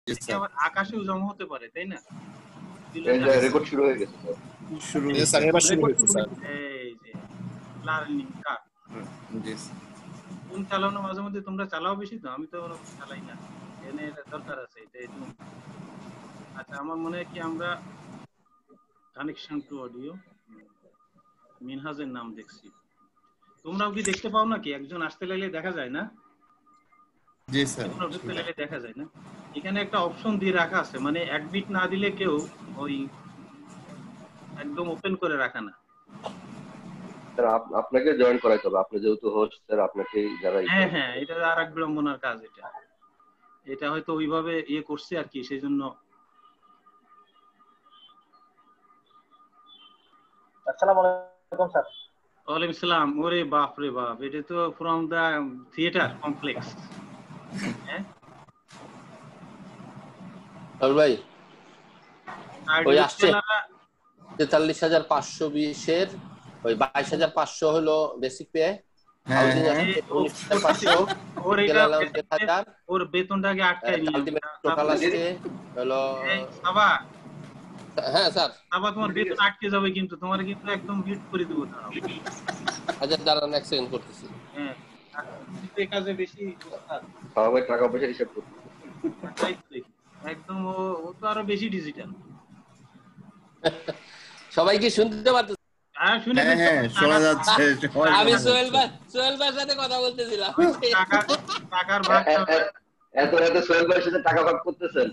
এটা কি আবার আকাশেও জমা হতে পারে, তাই না? রেকর্ড শুরু হয়ে গেছে স্যার। শুরু হয়েছে স্যার, এবার শুরু হয়েছে স্যার। এই যে লার্নিং কার জি ফোন চালানো মাঝে মধ্যে তোমরা চালাও বেশি, তো আমি তো চালাই না, এনে দরকার আছে এটা। আচ্ছা, আমার মনে হয় কি আমরা কানেকশন টু অডিও মিনহাজের নাম দেখছি, তোমরাও কি দেখতে পাও নাকি? একজন আসতে লাগলে দেখা যায় না? জি স্যার, ঢুকতে লাগলে দেখা যায় না? এখানে একটা অপশন দিয়ে রাখা আছে, মানে এক বিট না দিলে কেউ ওই একদম ওপেন করে রাখা না। স্যার আপনাকে জয়েন করাইতে হবে, আপনি যেহেতু হোস্ট স্যার, আপনাকে যারা হ্যাঁ হ্যাঁ, এটা আর এক বিড়ম্বনার কাজ। এটা হয়তো ওইভাবে ইয়ে করছে আর কি, সেই জন্য। আসসালামু আলাইকুম স্যার। ওয়ালাইকুম আসসালাম। ওরে বাপ রে বাপ, এটা তো ফ্রম দা থিয়েটার কমপ্লেক্স। হ্যাঁ ভাই, ওই আসছে 43,520 এর ওই 22,500 হলো বেসিক পে, হাউজিং আছে 19,500, ওর বেতনটাকে আটকায় নিয়ে টোটাল আছে হলো। হ্যাঁ স্যার, আবার তোমার বেতন আটকে যাবে, কিন্তু তোমার কিন্তু একদম মিউট করে দেবো। আচ্ছা দাঁড়ান, এক সেকেন্ড করতেছি। হ্যাঁ, এই কাজে বেশি সবাই টাকা পয়সা হিসাব করতে একদম, ও তো আরো বেশি ডিজিটাল। সবাই কি শুনতে পারতেছে? শোনা যাচ্ছে। আমি সোহেল ভাইয়ের সাথে কথা বলতেছিলাম। টাকার ভাগ এত সোহেল ভাইয়ের সাথে টাকা ভাগ করতেছেন।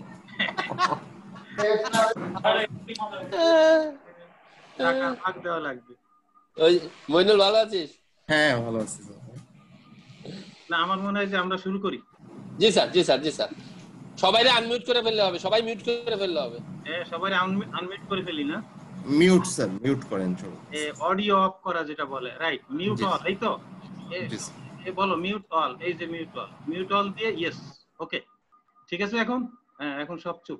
টাকা ভাগ দেওয়া লাগবে। ওই মইনুল ভালো আছিস? হ্যাঁ ভালো আছি। না, আমার মনে হয় যে আমরা শুরু করি। জি স্যার, জি স্যার, জি স্যার। সবাইরে আনমিউট করে ফেললে হবে, সবাই মিউট করে ফেললে হবে। হ্যাঁ, সবাই আনমিউট করে ফেলি না? মিউট স্যার, মিউট করেন। চলো, অডিও অফ করা যেটা বলে, রাইট? মিউট অল, এই তো বলো মিউট অল। এই যে মিউট অল দিয়ে ইয়েস, ওকে, ঠিক আছে। এখন হ্যাঁ, এখন সব চুপ।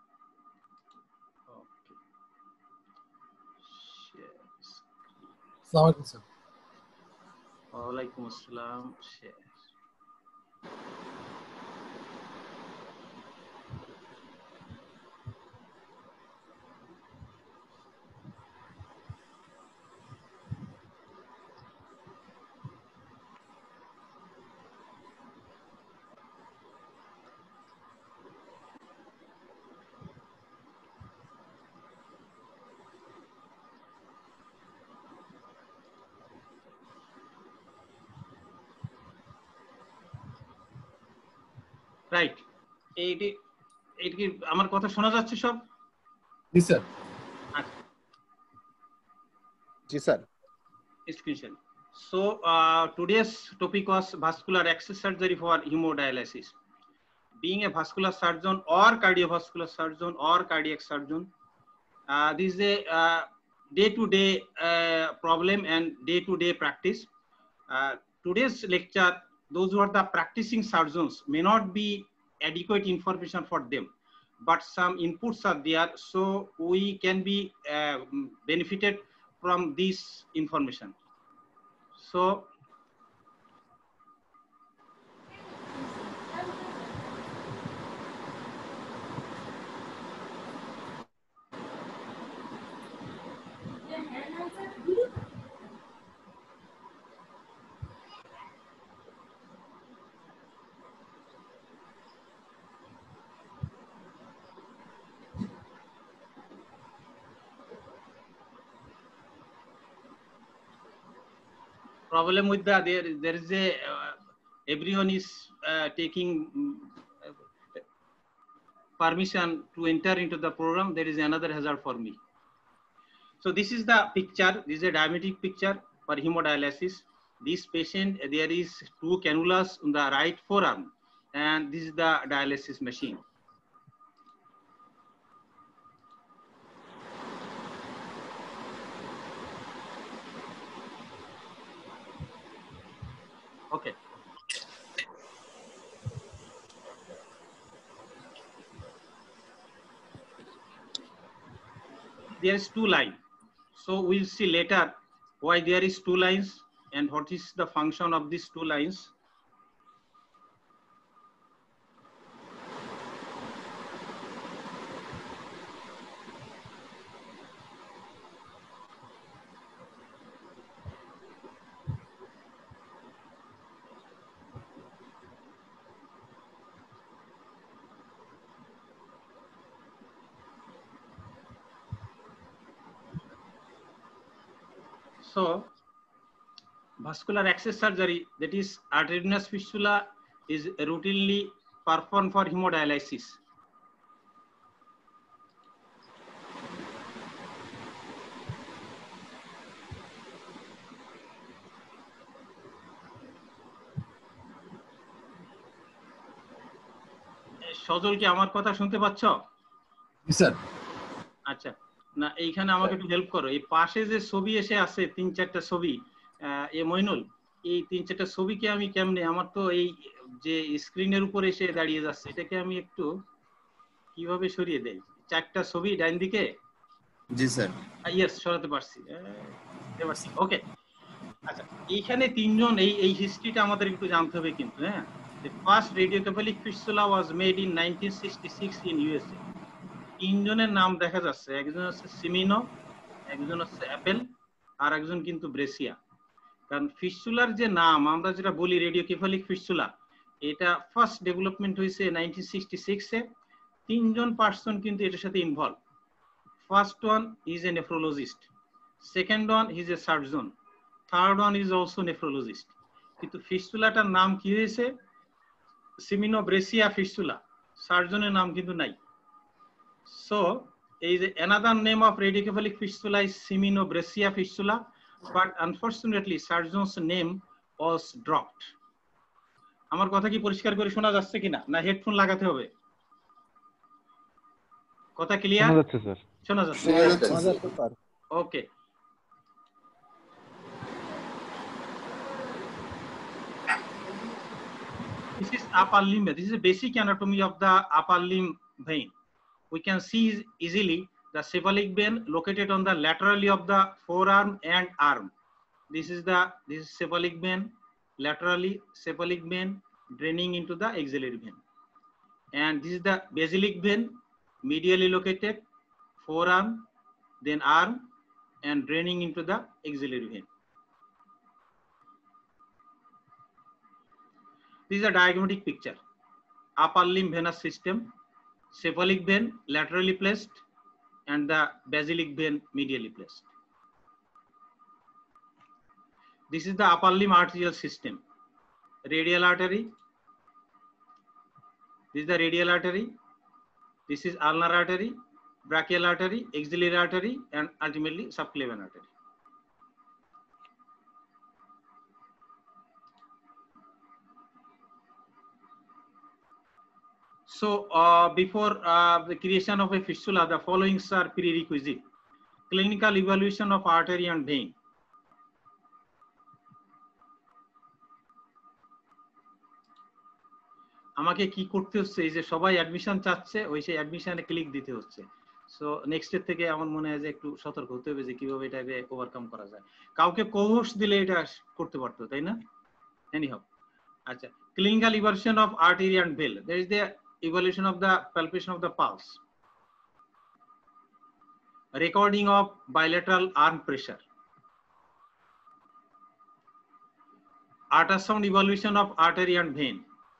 ওয়ালাইকুম আসসালাম। রাইট, এইটি কি আমার কথা শোনা যাচ্ছে সব? জি স্যার। আচ্ছা, জি sir. screen. So today's topic was vascular access surgery for hemodialysis. Being a vascular surgeon or cardiovascular surgeon or cardiac surgeon, this is a day-to-day problem and day-to-day practice. Today's lecture, those who are the practicing surgeons may not be adequate information for them, but some inputs are there, so we can be benefited from this information. So problem with there is a everyone is taking permission to enter into the program. There is another hazard for me. So this is the picture. This is a diabetic picture for hemodialysis. This patient, there is 2 cannulas on the right forearm, and this is the dialysis machine. Okay. There is 2 lines. So we'll see later why there is 2 lines and what is the function of these 2 lines. So vascular access surgery, that is arteriovenous fistula, is routinely performed for hemodialysis. Sajal কি আমার কথা শুনতে পাচ্ছ? Sir. আচ্ছা, না এইখানে আমাকে একটু হেল্প করো। এই পাশে যে ছবি এসে আছে 3-4টা ছবি, মইনুল, এই 3-4টা ছবিকে আমি কেমনে, আমার তো এই যে স্ক্রিনের উপর এসে দাঁড়িয়ে যাচ্ছে, এটাকে আমি একটু কিভাবে সরিয়ে দেই? 4টা ছবি ডান দিকে। জি স্যার। ইয়েস, সরাতে পারছি। ওকে, আচ্ছা, এইখানে তিনজন, এই হিস্ট্রিটা আমাদের একটু জানতে হবে কিন্তু। হ্যাঁ, the first radiocephalic fistula was made in 1966 in USA. তিনজনের নাম দেখা যাচ্ছে, একজন হচ্ছে সিমিনো, একজন হচ্ছে অ্যাপেল, আর একজন কিন্তু ব্রেসিয়া। কারণ ফিস্টুলার যে নাম আমরা যেটা বলি রেডিওকেফালিক ফিস্টুলা, এটা ফার্স্ট ডেভেলপমেন্ট হয়েছে 1966 এ। তিনজন পার্সন কিন্তু এটার সাথে involve. First one is a nephrologist, second one is a surgeon, third one is also nephrologist. কিন্তু ফিস্টুলাটার নাম কি হয়েছে? সিমিনো ব্রেসিয়া ফিস্টুলা, সার্জনের নাম কিন্তু নাই। So, another name of radiocephalic fistula is Semino-Breccia fistula, but unfortunately, surgeon's name was dropped. আমার কথা কি পরিষ্কার করে শোনা যাচ্ছে কিনা, না হেডফোন লাগাতে হবে? কথা ক্লিয়ার? শোনা যাচ্ছে স্যার। শোনা যাচ্ছে, sir. Okay. This is upper limb. This is a basic anatomy of the upper limb vein. We can see easily the cephalic vein located on the laterally of the forearm and arm. This is cephalic vein, laterally cephalic vein draining into the axillary vein. And this is the basilic vein, medially located, forearm, then arm, and draining into the axillary vein. This is a diagrammatic picture. Upper limb venous system, cephalic vein laterally placed and the basilic vein medially placed. This is the upper limb arterial system. Radial artery. This is the radial artery. This is ulnar artery, brachial artery, axillary artery, and ultimately subclavian artery. So before the creation of a fistula, the following are prerequisite. Clinical evaluation of artery and vein. আমাকে কি করতে হচ্ছে, এই যে সবাই admission চাচ্ছে, ওই সেই অ্যাডমিশনে ক্লিক দিতে হচ্ছে। সো নেক্সট এর থেকে আমার মনে হয় যে একটু সতর্ক হতে হবে যে কিভাবে এটাকে ওভারকাম করা যায়। কাউকে কোর্স দিলে এটা করতে পারতো, তাই না? এনিহাউ, আচ্ছা, clinical evaluation of artery and vein. There is the evaluation of the palpation of the pulse, recording of bilateral arm pressure, ultrasound evaluation of artery and vein.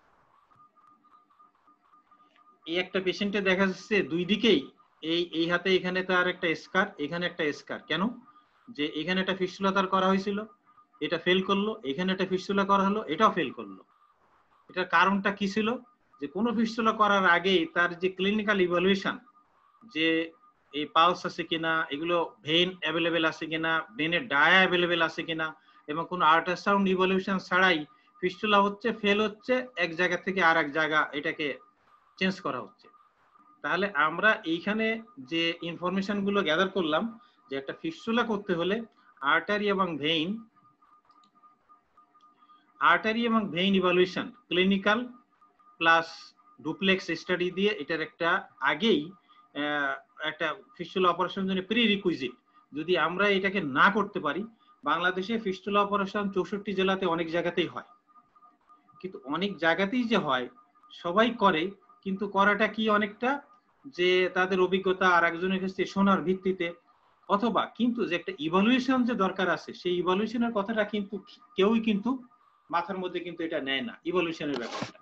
এই একটা পেশেন্টে দেখা যাচ্ছে দুই দিকেই এই হাতে এখানে তার একটা স্কার, এখানে একটা স্কার। কেন? যে এখানে একটা ফিস্টুলা তার করা হয়েছিল, এটা ফেল করলো, এখানে একটা ফিস্টুলা করা হলো, এটাও ফেল করলো। এটার কারণটা কি ছিল? যে কোনো ফিস্টুলা করার আগেই তার যে ক্লিনিক্যাল ইভালুয়েশন, যে এই পালস আছে কিনা, এগুলো ভেইন অ্যাভেলেবেল আছে কিনা, ভেইনের ডায়া অ্যাভেলেবেল আছে কিনা, এবং কোনো আল্ট্রাসাউন্ড ইভালুয়েশন ছাড়াই ফিস্টুলা হচ্ছে, ফেল হচ্ছে, এক জায়গা থেকে আর এক জায়গা এটাকে চেঞ্জ করা হচ্ছে। তাহলে আমরা এইখানে যে ইনফরমেশন গুলো গ্যাদার করলাম, যে একটা ফিস্টুলা করতে হলে আর্টারি এবং vein evaluation clinical plus duplex study দিয়ে, এটার একটা আগেই একটা ফিস্টুলা অপারেশন জন্য প্রিরিকুইজিট। যদি আমরা এটাকে না করতে পারি, বাংলাদেশে ফিস্টুলা অপারেশন 64 জেলাতে অনেক জায়গাতেই হয়, কিন্তু অনেক জায়গাতেই যে হয় সবাই করে, কিন্তু করাটা কি অনেকটা যে তাদের অভিজ্ঞতা আর একজনের কাছে শোনার ভিত্তিতে, অথবা কিন্তু যে একটা ইভালুয়েশন যে দরকার আছে, সেই ইভালুয়েশনের কথাটা কিন্তু কেউই কিন্তু মাথার মধ্যে কিন্তু এটা নেয় না, ইভালুয়েশনের ব্যাপারটা।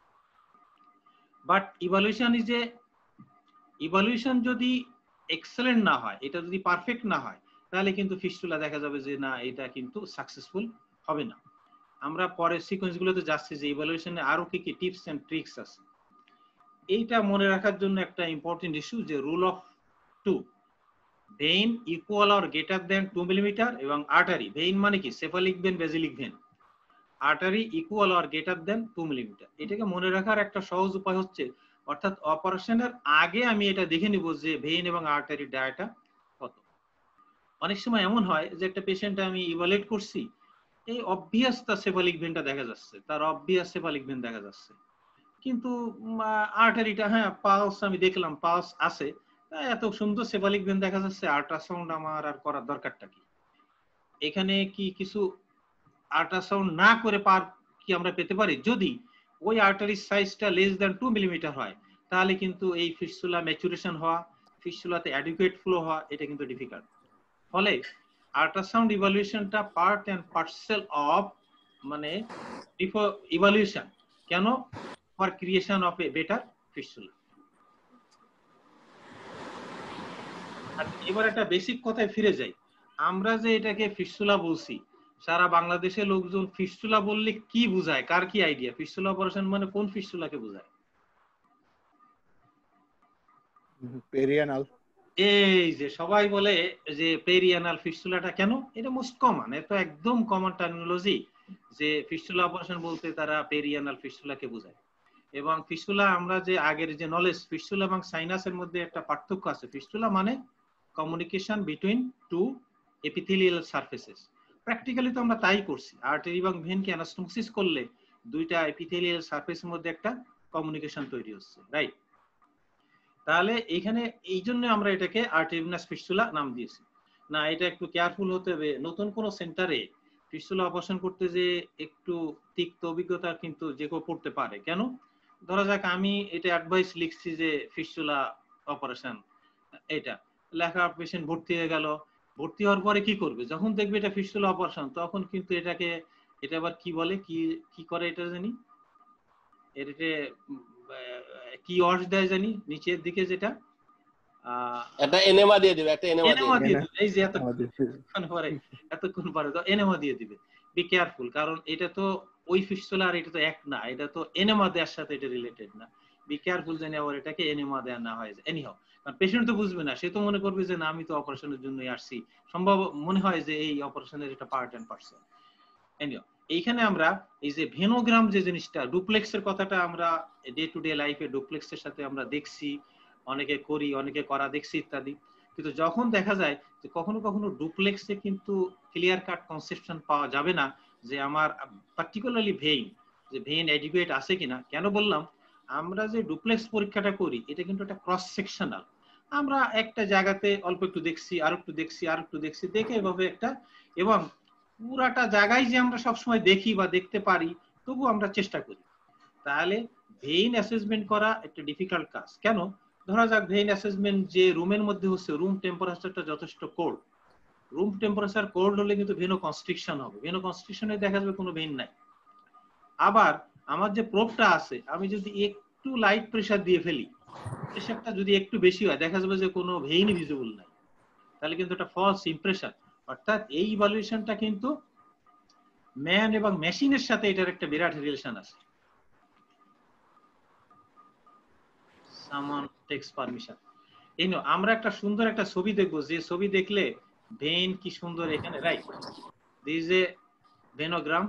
বাট ইভালুয়েশন যদি এক্সেলেন্ট না হয়, এটা যদি পারফেক্ট না হয়, তাহলে কিন্তু ফিস্টুলা দেখা যাবে যে না, এটা কিন্তু সাকসেসফুল হবে না। আমরা পরের সিকোয়েন্সগুলোতে যাচ্ছি যে ইভালুয়েশনে আরো কি কি টিপস এন্ড ট্রিক্স আছে। এইটা মনে রাখার জন্য একটা ইম্পর্টেন্ট ইস্যু যে rule of 2, vein equal or greater than 2 millimeter এবং আর্টারি, ভেইন মানে কি cephalic vein basilic vein, artery equal or greater than 2 millimeter. এটাকে মনে রাখার একটা সহজ উপায় হচ্ছে, অর্থাৎ অপারেশনের আগে আমি এটা দেখে নিব যে ভেইন এবং আর্টারি ডায়াটা কত। অনেক সময় এমন হয় যে একটা পেশেন্ট আমি ইভালুয়েট করছি, এই অবভিয়াস তার সেফালিক ভেনটা দেখা যাচ্ছে, তার অবভিয়াস সেফালিক ভেন দেখা যাচ্ছে, কিন্তু আর্টারিটা হ্যাঁ পালস আমি দেখলাম পালস আছে, এত সুন্দর সেফালিক ভেন দেখা যাচ্ছে, আল্ট্রাসাউন্ড আমার আর করার দরকারটা কি? এখানে কি কিছু আল্ট্রাসাউন্ড না করে পার কি আমরা পেতে পারি? যদি ওই আর্টারির সাইজটা লেস দ্যান 2 মিলিমিটার হয়, তাহলে কিন্তু এই ফিস্টুলা ম্যাচুরেশন হওয়া, ফিস্টুলাতে অ্যাডিকুয়েট ফ্লো হওয়া, এটা কিন্তু ডিফিকাল্ট। ফলে আল্ট্রাসাউন্ড ইভালুয়েশনটা পার্ট এন্ড পার্সেল অফ মানে ইভালুয়েশন। কেন? For creation of a better fistula. আর এবার একটা বেসিক কথায় ফিরে যাই, আমরা যে এটাকে ফিস্টুলা বলছি, সারা বাংলাদেশের লোকজন ফিস্টুলা বললে কি বোঝায়, কার কি আইডিয়া? ফিস্টুলা অপারেশন মানে কোন ফিস্টুলাকে বোঝায়? পেরিয়ানাল। এই যে সবাই বলে যে পেরিয়ানাল ফিস্টুলাটা, কেন? এটা মোস্ট কমন, এটা একদম কমন টার্মিনোলজি যে ফিস্টুলা অপারেশন বলতে তারা পেরিয়ানাল ফিস্টুলাকে বোঝায়। এবং ফিস্টুলা আমরা যে আগের যে নলেজ, ফিস্টুলা এবং সাইনাসের মধ্যে একটা পার্থক্য আছে। ফিস্টুলা মানে communication between two epithelial surfaces. Practically তো আমরা তাই করছি, আর্টারি এবং ভেনকে অ্যানাস্টোমোসিস করলে দুইটা এপিথেলিয়াল সারফেসের মধ্যে একটা কমিউনিকেশন তৈরি হচ্ছে, রাইট? তাহলে এখানে এই জন্য আমরা এটাকে আর্টেরিনাস ফিস্টুলা নাম দিয়েছি। না, এটা একটু কেয়ারফুল হতে হবে। নতুন কোন সেন্টারে ফিস্টুলা অপারেশন করতে যে একটু তিক্ত অভিজ্ঞতা কিন্তু যে কেউ পড়তে পারে। কেন? ধরা যাক আমি এটা অ্যাডভাইস লিখছি যে ফিস্টুলা অপারেশন, এটা লেখা, পেশেন্ট ভর্তি হয়ে গেল, ভর্তি হওয়ার পরে কি করবে? যখন দেখবে এটা ফিস্টুলা অপারেশন, তখন কিন্তু এটাকে, এটা আবার কি বলে, কি করে এটা জানি, এটাকে কি ওয়াশ দেয় জানি নিচের দিকে, যেটা একটা এনেমা দিয়ে দিবে, একটা এনেমা দিয়ে দিবে। এই যে এতক্ষণ পরে তো এনেমা দিয়ে দিবে। বি কেয়ারফুল, কারণ এটা তো ওই ফিস্টুলা আর এটা তো এক না, এটা তো এনেমা দেওয়ার সাথে এটা রিলেটেড না। বি কেয়ারফুল জানি আবার এটাকে এনেমা দেওয়া না হয়। এনিহাউ, কারণ পেশেন্ট তো বুঝবে না, সে তো মনে করবে যে না আমি তো অপারেশনের জন্যই আসছি, সম্ভব মনে হয় যে এই অপারেশনের এটা পার্ট এন্ড পার্সেল। এনিহাউ, এইখানে আমরা এই যে ভেনোগ্রাম যে জিনিসটা, ডুপ্লেক্সের কথাটা আমরা ডে টু ডে লাইফে ডুপ্লেক্সের সাথে আমরা দেখছি, অনেকে করি, অনেকে করা দেখছি ইত্যাদি। কিন্তু যখন দেখা যায় যে কখনো কখনো ডুপ্লেক্সে কিন্তু ক্লিয়ার কাট কনসেপশন পাওয়া যাবে না যে আমার পার্টিকুলারলি ভেইন, যে ভেইন অ্যাডিকুয়েট আছে কিনা। কেন বললাম? আমরা যে ডুপ্লেক্স পরীক্ষাটা করি, এটা কিন্তু একটা ক্রস সেকশনাল। আমরা একটা জায়গাতে অল্প একটু দেখছি, আর একটু দেখছি, আর একটু দেখছি, দেখে এভাবে একটা, এবং পুরাটা জায়গায় যে আমরা সবসময় দেখি বা দেখতে পারি, তবু আমরা চেষ্টা করি। তাহলে ভেইন অ্যাসেসমেন্ট করা একটা ডিফিকাল্ট কাজ। কেন? ধরা যাক ভেইন অ্যাসেসমেন্ট যে রুমের মধ্যে হচ্ছে, রুম টেম্পারেচারটা যথেষ্ট কোল্ড, রুম টেম্পারেচার কোল্ড হলে কিন্তু ভেনো কনস্ট্রিকশন হবে, ভেনো কনস্ট্রিকশনে দেখা যাবে কোনো ভেইন নাই। আবার আমার যে প্রোবটা আছে, আমি যদি একটু লাইট প্রেসার দিয়ে ফেলি, প্রেসারটা যদি একটু বেশি হয়, দেখা যাবে যে কোনো ভেইনই ভিজিবল নাই, তাহলে কিন্তু এটা ফলস ইমপ্রেশন। অর্থাৎ এই ইভালুয়েশনটা কিন্তু ম্যান এবং মেশিনের সাথে এটার একটা বিরাট রিলেশন আছে। Someone takes permission. এই নো, আমরা একটা সুন্দর একটা ছবি দেখব, যে ছবি দেখলে ভেইন কি সুন্দর এখানে, right? This a venogram,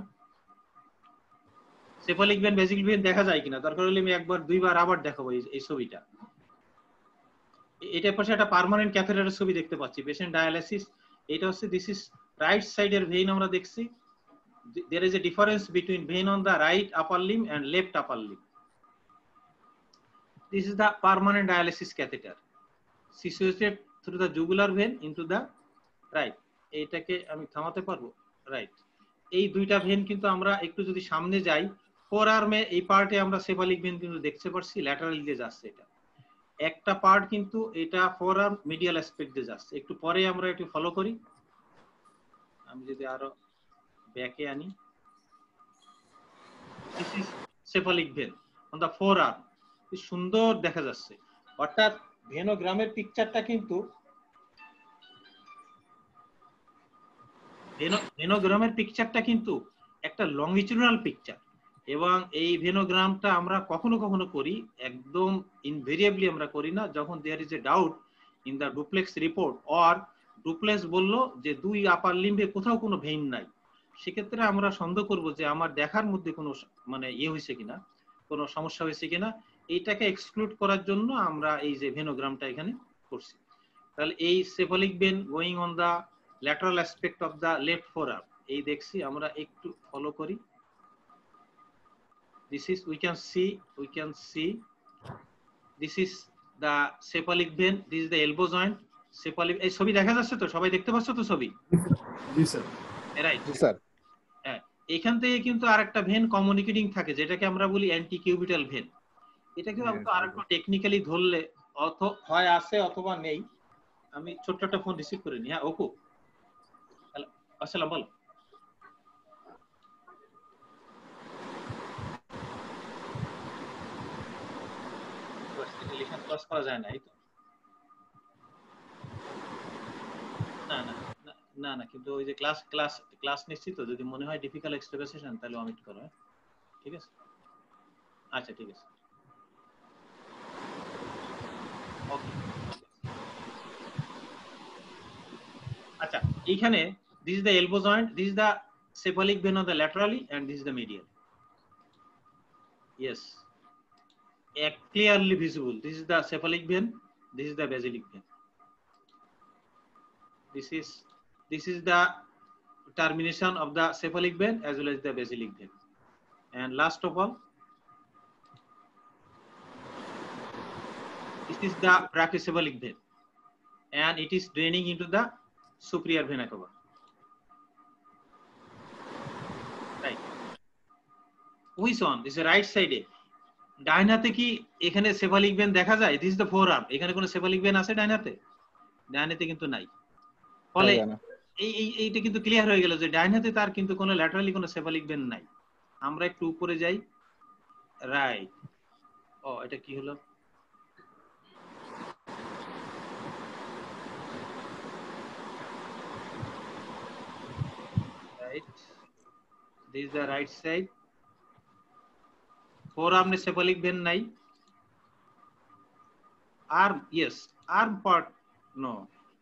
cephalic vein basic vein দেখা যায় কিনা, দরকার হলে আমি একবার দুইবার আবার দেখাবো এই ছবিটা। এটার পাশে একটা পার্মানেন্ট ক্যাথেটারের ছবি দেখতে পাচ্ছি, পেশেন্ট ডায়ালাইসিস। এটা হচ্ছে, দিস ইজ রাইট সাইডের ভেইন আমরা দেখছি। there is a difference between vein on the right upper limb and left upper limb. This is the permanent dialysis catheter situated through the jugular vein into the right. এইটাকে আমি থামাতে পারবো, right? এই দুইটা when কিন্তু আমরা একটু যদি সামনে যাই, ফোর আর্মে এই পার্টে আমরা সেফালিক ভেন কিন্তু দেখতে পাচ্ছি, ল্যাটারাল দিয়ে যাচ্ছে। এটা একটা পার্ট কিন্তু এটা ফোর আর্ম মিডিয়াল অ্যাসপেক্ট দিয়ে যাচ্ছে। একটু পরে আমরা একটু ফলো করি, আমি যদি আরো ব্যাকে আনি। This is cephalic vein on the forearm. কি সুন্দর দেখা যাচ্ছে। অর্থাৎ ভেনোগ্রামের পিকচারটা কিন্তু ভেনোগ্রামের পিকচারটা কিন্তু একটা লংজিটিউডাল পিকচার, এবং এই ভেনোগ্রামটা আমরা কখনো কখনো করি, একদম ইনভেরিয়েবলি আমরা করি না, যখন there is a doubt in the duplex report or duplex বললো যে দুই আপার লিম্বে কোথাও কোনো ভেইন নাই, সেক্ষেত্রে আমরা সন্দেহ করব যে আমার দেখার মধ্যে কোনো মানে হয়েছে কিনা, কোনো সমস্যা হয়েছে কিনা, এইটাকে এক্সক্লুড করার জন্য আমরা এই যে ভেনোগ্রামটা এখানে করছি। তাহলে এই cephalic vein going on the lateral aspect of the left forearm, এই দেখছি আমরা, একটু ফলো করি। This is we can see this is the cephalic vein, this is the elbow joint, cephalic, এই ছবি দেখা যাচ্ছে তো, সবাই দেখতে পাচ্ছ তো ছবি? জি স্যার। রাইট জি স্যার। হ্যাঁ, এখান থেকে কিন্তু আরেকটা ভেন কমিউনিকেটিং থাকে যেটাকে আমরা বলি অ্যান্টিকিউবিটাল ভেন। এটাকে আরেকটু টেকনিক্যালি ধরলে হয় আছে অথবা নেই। আমি ছোট্ট একটা ফোন রিসিভ করে নি। হ্যাঁ ওকো, আসসালাম, বলো। ক্লাস করা যায় না, এই তো? না না না না, কিন্তু ওই যে ক্লাস নিশ্চিত, যদি মনে হয় ডিফিকাল্ট এক্সট্রা সেশন তাহলে অমিট করো, ঠিক আছে? আচ্ছা ঠিক আছে, ওকে। আচ্ছা, এইখানে this is the elbow joint, this is the cephalic vein on the laterally, and this is the medial. Yes, clearly visible. This is the cephalic vein, this is the basilic vein. This is the termination of the cephalic vein as well as the basilic vein. And last of all, this is the brachiocephalic vein, and it is draining into the superior vena cava. Right. Which one? This is right side. ডাইন হাতে কি এখানে cephalic vein দেখা যায়? This is the forearm. এখানে কোনো cephalic when আছে ডাইন হাতে? ডাইন হাতে কিন্তু নাই। ফলে এইটা কিন্তু ক্লিয়ার হয়ে গেল যে ডাইন হাতে তার কিন্তু কোনো ল্যাটারালি কোনো সেফালিক ভেন নাই। আমরা একটু উপরে যাই। রাইট। ও, এটা কি হলো? Right. This is the right side. Forearm ne cephalic vein nai. Arm, yes. Arm part, no.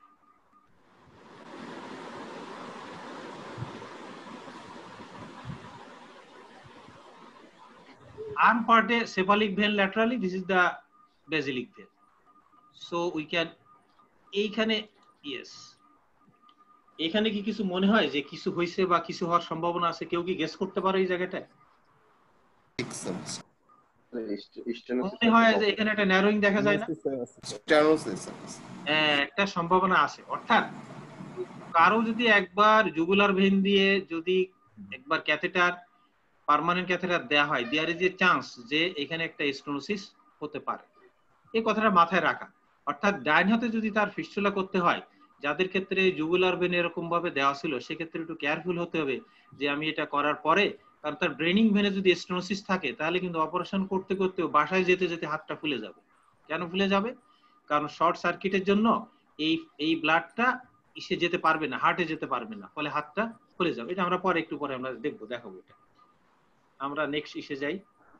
Arm part e cephalic vein laterally. This is the basilic vein. So we can. এইখানে yes. এখানে কি কিছু মনে হয় যে কিছু হইছে বা কিছু হওয়ার সম্ভাবনা আছে? কেউ কি গেস করতে পারে এই জায়গাটায়? মনে হয় যে এখানে একটা ন্যারোইং দেখা যায় না? একটা সম্ভাবনা আছে। অর্থাৎ কারো যদি একবার জুগুলার ভেইন দিয়ে যদি একবার ক্যাথেটার, পার্মানেন্ট ক্যাথেটার দেয়া হয়, দেয়ার ইজ এ চান্স যে এখানে একটা স্টেনোসিস হতে পারে। এই কথাটা মাথায় রাখা। অর্থাৎ ডাইন হাতে যদি তার ফিস্টুলা করতে হয়, যাদের ক্ষেত্রে জুগুলার ভেন এরকম ভাবে দেওয়া ছিল, সেক্ষেত্রে একটু কেয়ারফুল হতে হবে যে আমি এটা করার পরে, কারণ তার ড্রেনিং ভেনে যদি স্টেনোসিস থাকে তাহলে কিন্তু অপারেশন করতে করতে বাসায় যেতে যেতে হাতটা ফুলে যাবে। কেন ফুলে যাবে? কারণ শর্ট সার্কিটের জন্য এই ব্লাডটা ইসে যেতে পারবে না, হার্টে যেতে পারবে না, ফলে হাতটা ফুলে যাবে। এটা আমরা পরে একটু পরে আমরা দেখাবো এটা। আমরা নেক্সট ইসে যাই।